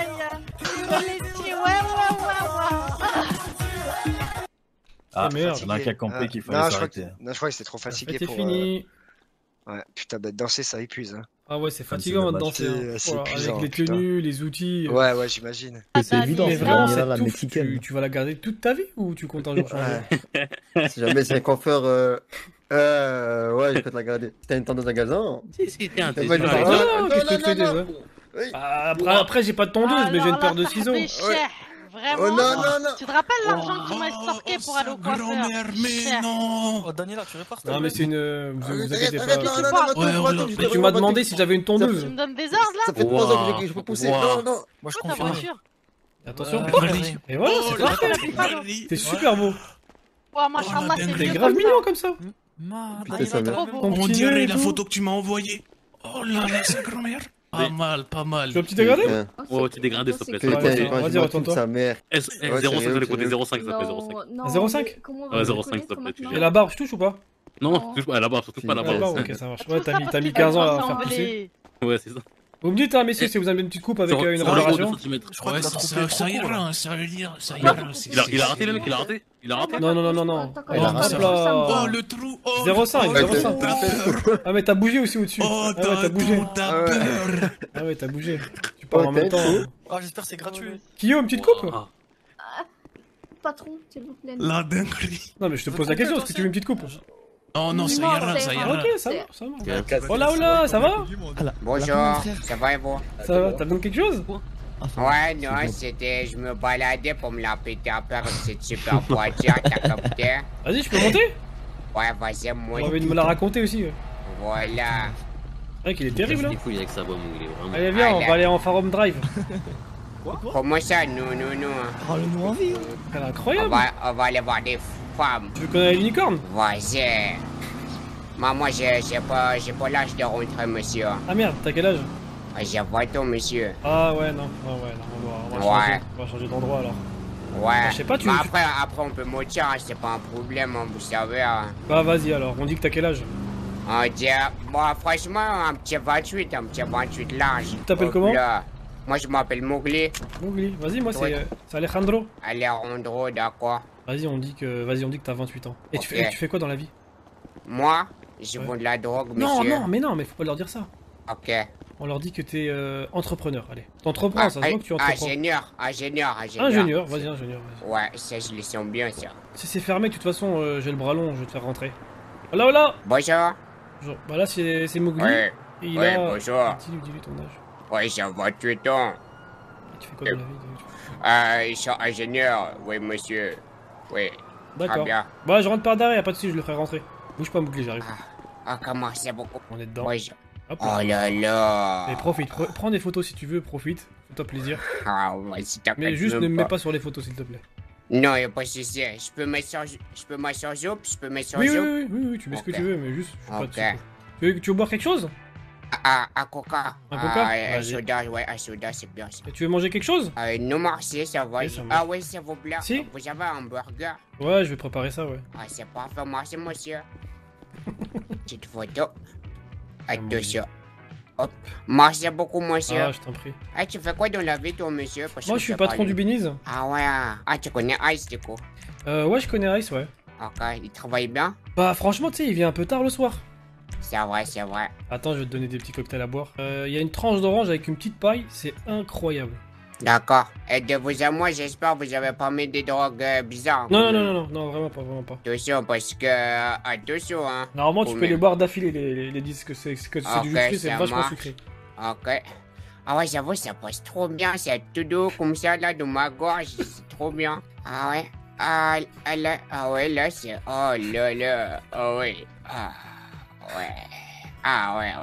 Ah merde, il y en a un qui a compris qu'il fallait s'arrêter. Non, je crois que c'était trop fatigué pour... fini. Ouais, putain, danser ça épuise. Hein. Ah ouais, c'est fatigant de danser. Avec les tenues, les outils. Ouais, j'imagine. C'est évident, mais vraiment, la mexicaine. Tu vas la garder toute ta vie ou tu comptes un jour changer? Si jamais c'est un coiffeur, ouais, je peux te la garder. Si t'as une tondeuse à gazon. Si, t'es un Après, j'ai pas de tondeuse, mais j'ai une paire de ciseaux. Vraiment. Oh non. Tu te rappelles l'argent que tu m'as estorqué pour aller au coiffeur? Mais non. Oh Daniela, tu répares ça? Non mais c'est une... Vous inquiétez pas. Non, tu m'as demandé si j'avais une tondeuse. Tu me donnes des ordres là? Ça fait 3 ans que je peux pousser. Non. Moi je confirme. Attention. Et voilà, c'est parfait. T'es super beau. Oh machallah, c'est T'es grave mignon comme ça. On dirait la photo que tu m'as envoyée. Oh là là, c'est grand-mère. Pas mal. Tu veux un petit dégradé? Oh, tu dégradé s'il te plaît. Vas-y, retourne-toi. Sa mère. 0,5, ça fait côté 0,5, ça fait 0,5. 0,5? Ouais, 0,5, s'il te plaît. Et la barbe, je touche ou pas? Non, touche pas à la barbe, surtout pas à la barbe. Ok, ça marche. Ouais, t'as mis 15 ans à faire pousser. Ouais, c'est ça. Vous me dites, messieurs, si vous avez une petite coupe avec une régénération. Ouais, ça ira, ça veut dire, ça ira. Il a raté le mec, il a raté. Non. Oh, le trou. 0,5. Ah, mais t'as bougé aussi au-dessus. Oh, t'as peur. Ah ouais, t'as bougé. Tu parles en même temps. Oh, j'espère que c'est gratuit. Kyo, une petite coupe? patron, s'il vous plaît. La dinguerie. Non, mais je te pose la question, est-ce que tu veux une petite coupe? Oh non, ça ira, ça ira. Ok, ça va, ça va. Oh là, oh là, ça va? Bonjour, ça va et vous? Ça va, t'as besoin de quelque chose? Ouais, non, c'était. Je me baladais pour me la péter à peur de cette super voiture, t'as capté? Vas-y, je peux monter? Ouais, vas-y, moi. J'ai envie de me la raconter aussi. Voilà. C'est vrai qu'il est terrible, hein? Avec sa voix, il est vraiment... Allez, viens, on va aller en Farum Drive. Comment ça, non. Parle-nous en vie. Elle est incroyable. On va aller voir des femmes. Tu veux connaître l'unicorne? Vas-y. Moi, j'ai pas l'âge de rentrer, monsieur. Ah merde, t'as quel âge? J'ai 20 ans, monsieur. Ah ouais, non, on va changer d'endroit alors. Ouais. Je sais pas, Après, on peut mentir, hein, c'est pas un problème, hein, vous savez. Hein. Bah vas-y alors, on dit que t'as quel âge? On dit, bon, franchement, un petit 28 large. Tu t'appelles comment? Moi, je m'appelle Mowgli. Mowgli, vas-y, moi c'est Alejandro. Alejandro, d'accord. Vas-y, on dit que t'as 28 ans. Et okay. tu fais quoi dans la vie? Moi, je vends de la drogue, monsieur. Non, mais faut pas leur dire ça. Ok. On leur dit que t'es entrepreneur, allez. T'entreprends, ça se voit que tu entreprends. Ingénieur, vas-y, ingénieur. Ouais, ça, je le sens bien, ça. Si c'est fermé, de toute façon, j'ai le bras long, je vais te faire rentrer. Hola. Bonjour. Bonjour. Bah là, c'est Mowgli. Ouais, bonjour. Dis-lui ton âge. Ouais, j'ai 28 ans. Et tu fais quoi dans la vie? Je suis ingénieur, oui, monsieur. Oui. D'accord. Bah, je rentre par derrière, y'a pas de soucis, je le ferai rentrer. Bouge pas, Mowgli, j'arrive. Ah, comment c'est beaucoup. On est dedans. Ouais, Hop, oh là là. Et profite, prends des photos si tu veux, profite. Fais-toi plaisir. Ah ouais, si t'as Mais juste ne me mets pas sur les photos, s'il te plaît. Non, y'a pas de souci. Je peux mettre sur Zoom, Oui, tu mets ce que tu veux, mais juste. Tu veux boire quelque chose? Un coca. Un coca? Un soda, c'est bien ça. Et tu veux manger quelque chose? Non, merci, ça va. Ah ouais, s'il vous plaît. Si? Vous avez un burger? Ouais, je vais préparer ça, ouais. Ah, c'est parfait, merci, monsieur. Petite photo. Attention. Hop. Merci beaucoup, monsieur. Ah, je t'en prie. Ah, tu fais quoi dans la vie, toi, monsieur? Moi, je suis patron du Beniz. Ah ouais. Ah, tu connais Ice, du coup? Ouais, je connais Ice, ouais. Ok, il travaille bien? Bah, franchement, tu sais, il vient un peu tard le soir. C'est vrai. Attends, je vais te donner des petits cocktails à boire. Il y a une tranche d'orange avec une petite paille, c'est incroyable. D'accord. Et de vous à moi, j'espère que vous avez pas mis des drogues bizarres. Non, vraiment pas. Attention, parce que... Attention, hein. Normalement, tu peux les boire d'affilée, les disques, c'est du sucré, c'est vachement sucré. Ok. Ah ouais, j'avoue, ça passe trop bien, c'est tout doux comme ça, là, dans ma gorge, c'est trop bien. Ah ouais. Ah ouais, là, c'est... Oh là là. Ah ouais. Ouais. Ah ouais.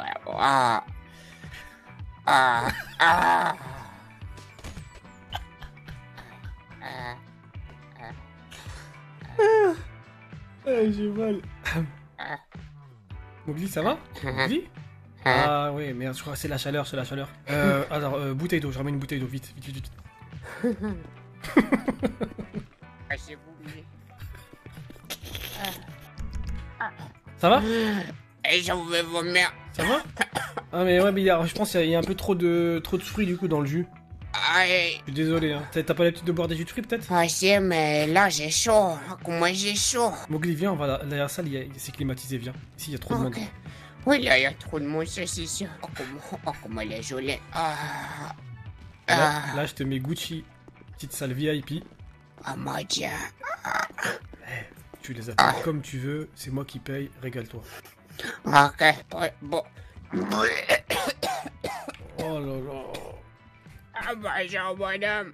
J'ai mal. Mowgli, ça va? Mowgli? Ah ouais, merde, je crois que c'est la chaleur, alors, bouteille d'eau, je ramène une bouteille d'eau, vite. Ça va? Et j'en vais vomir. Ça va? Ah mais ouais, mais je pense qu'il y a un peu trop de fruits du coup dans le jus. Aïe. Je suis désolé, hein. T'as pas l'habitude de boire des jus de fruits peut-être? Ah si, mais là j'ai chaud. Comment j'ai chaud? Mowgli, viens, on va derrière la salle, c'est climatisé, viens. Ici, il y a trop de monde. Oui, là, il y a trop de monde, c'est sûr. Oh, comment elle est jolie. Là, je te mets Gucci, petite salle VIP. Oh mon dieu. Tu les appelles comme tu veux, c'est moi qui paye, régale-toi. Ok, bon. Oh là là. Ah, bonjour, madame.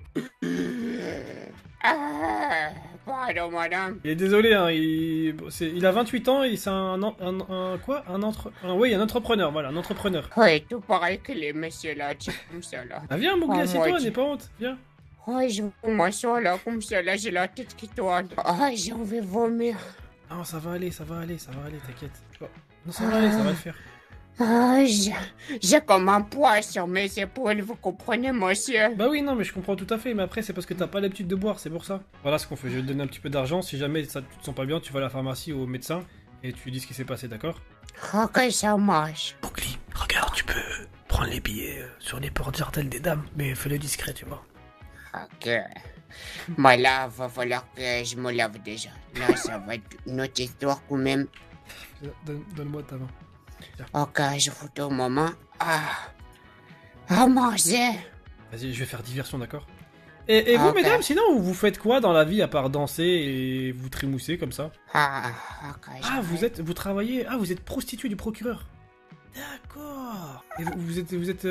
Pardon, madame. Il est désolé, hein, il a 28 ans et c'est un entrepreneur, voilà, un entrepreneur. Oui, tout pareil que les messieurs là, comme ça là. Ah viens, Mowgli, assieds-toi, n'aie pas honte, viens. Ouais, je m'assois là, comme ça là, j'ai la tête qui tourne. Ah, j'ai envie de vomir. Non, ça va aller, t'inquiète. Non, ça va aller, ça va le faire. Ah, j'ai comme un poids sur mes épaules, vous comprenez, monsieur? Bah oui, non, mais je comprends tout à fait, mais après, c'est parce que t'as pas l'habitude de boire, c'est pour ça. Voilà ce qu'on fait, je vais te donner un petit peu d'argent, si jamais tu te sens pas bien, tu vas à la pharmacie ou au médecin, et tu dis ce qui s'est passé, d'accord? Ok, ça marche. Mowgli, regarde, tu peux prendre les billets sur les portes jartelles des dames, mais fais-le discret, tu vois. Ok. Mais là, va falloir que je me lave déjà. Là, ça va être une autre histoire quand même. Donne-moi ta main. Ok, je fous au moment. Ah, manger. Vas-y, je vais faire diversion, d'accord? Et vous, mesdames, sinon, vous faites quoi dans la vie à part danser et vous trémousser comme ça? Vous travaillez... Ah, vous êtes prostituée du procureur. D'accord. Et vous êtes...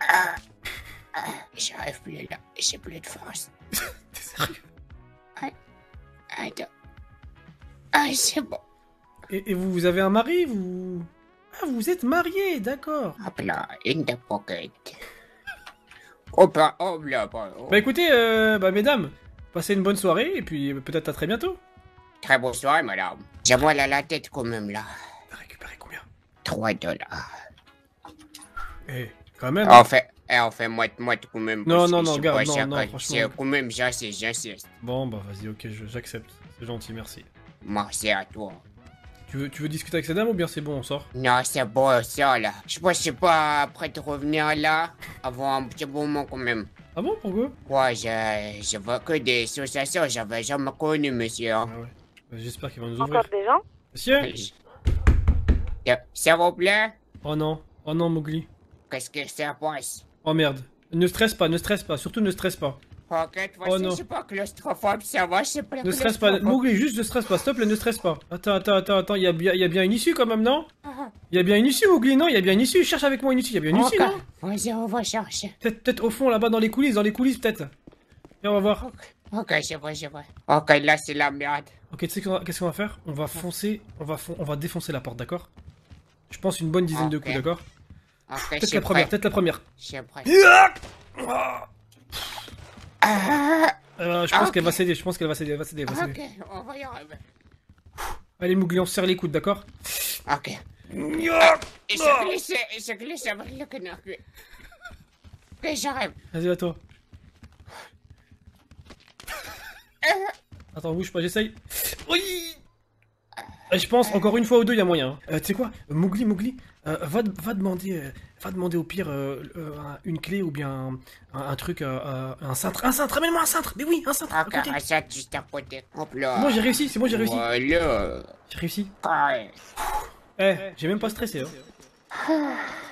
J'arrive plus là, j'ai plus de force. T'es sérieux? Attends. C'est bon. Et vous avez un mari, vous... Ah, vous êtes marié, d'accord. Hop là, in the pocket. Bah écoutez, mesdames, passez une bonne soirée et puis peut-être à très bientôt. Très bonne soirée, madame. J'ai mal à la tête quand même là. T'as récupéré combien? $3. Eh, quand même. On fait moite quand même. Non, garde, non, franchement. Quand même, j'insiste. Bon, bah vas-y, ok, j'accepte. C'est gentil, merci. Merci à toi. Tu veux discuter avec cette dame ou bien c'est bon, on sort? Non, c'est bon, ça là. Je suis pas prêt de revenir là avant un petit moment quand même. Ah bon, pourquoi? Ouais, je vois que des associations, j'avais jamais connu, monsieur. Ah ouais. J'espère qu'il va nous ouvrir. Encore des gens? Monsieur? S'il vous plaît? Oh non, Mowgli. Qu'est-ce que ça passe? Oh merde. Ne stresse pas, surtout ne stresse pas. Ok, je suis pas claustrophobe, ça va, je sais pas. Ne stresse pas, Mowgli, juste ne stresse pas, s'il te plaît, ne stresse pas. Attends, il y a bien une issue quand même, non? Il y a bien une issue, Mowgli, non? Il y a bien une issue, cherche avec moi une issue, il y a bien une issue, non? Vas-y, on va chercher. Peut-être au fond, là-bas, dans les coulisses peut-être. Viens, on va voir. Ok, je vois. Ok, là, c'est la merde. Ok, tu sais qu'est-ce qu'on va faire? On va foncer, on va défoncer la porte, d'accord? Je pense une bonne dizaine de coups, d'accord? Peut-être la première. Je suis prêt. Je pense qu'elle va céder, Ok, on va y arriver. Allez, Mowgli, on se serre les coudes, d'accord? Ok. Je glisse avec le canapé. Ok, j'arrive. Vas-y, à toi. Attends, bouge pas, j'essaye. Oui. Je pense, encore une fois ou deux, il y a moyen. Tu sais quoi? Mowgli, va demander au pire une clé ou bien un truc, un cintre. Amène-moi un cintre. Mais oui, un cintre. Ok, un cintre juste à côté. Hop là. Moi j'ai réussi, Voilà. J'ai réussi. Ouais. J'ai même pas stressé. Hein.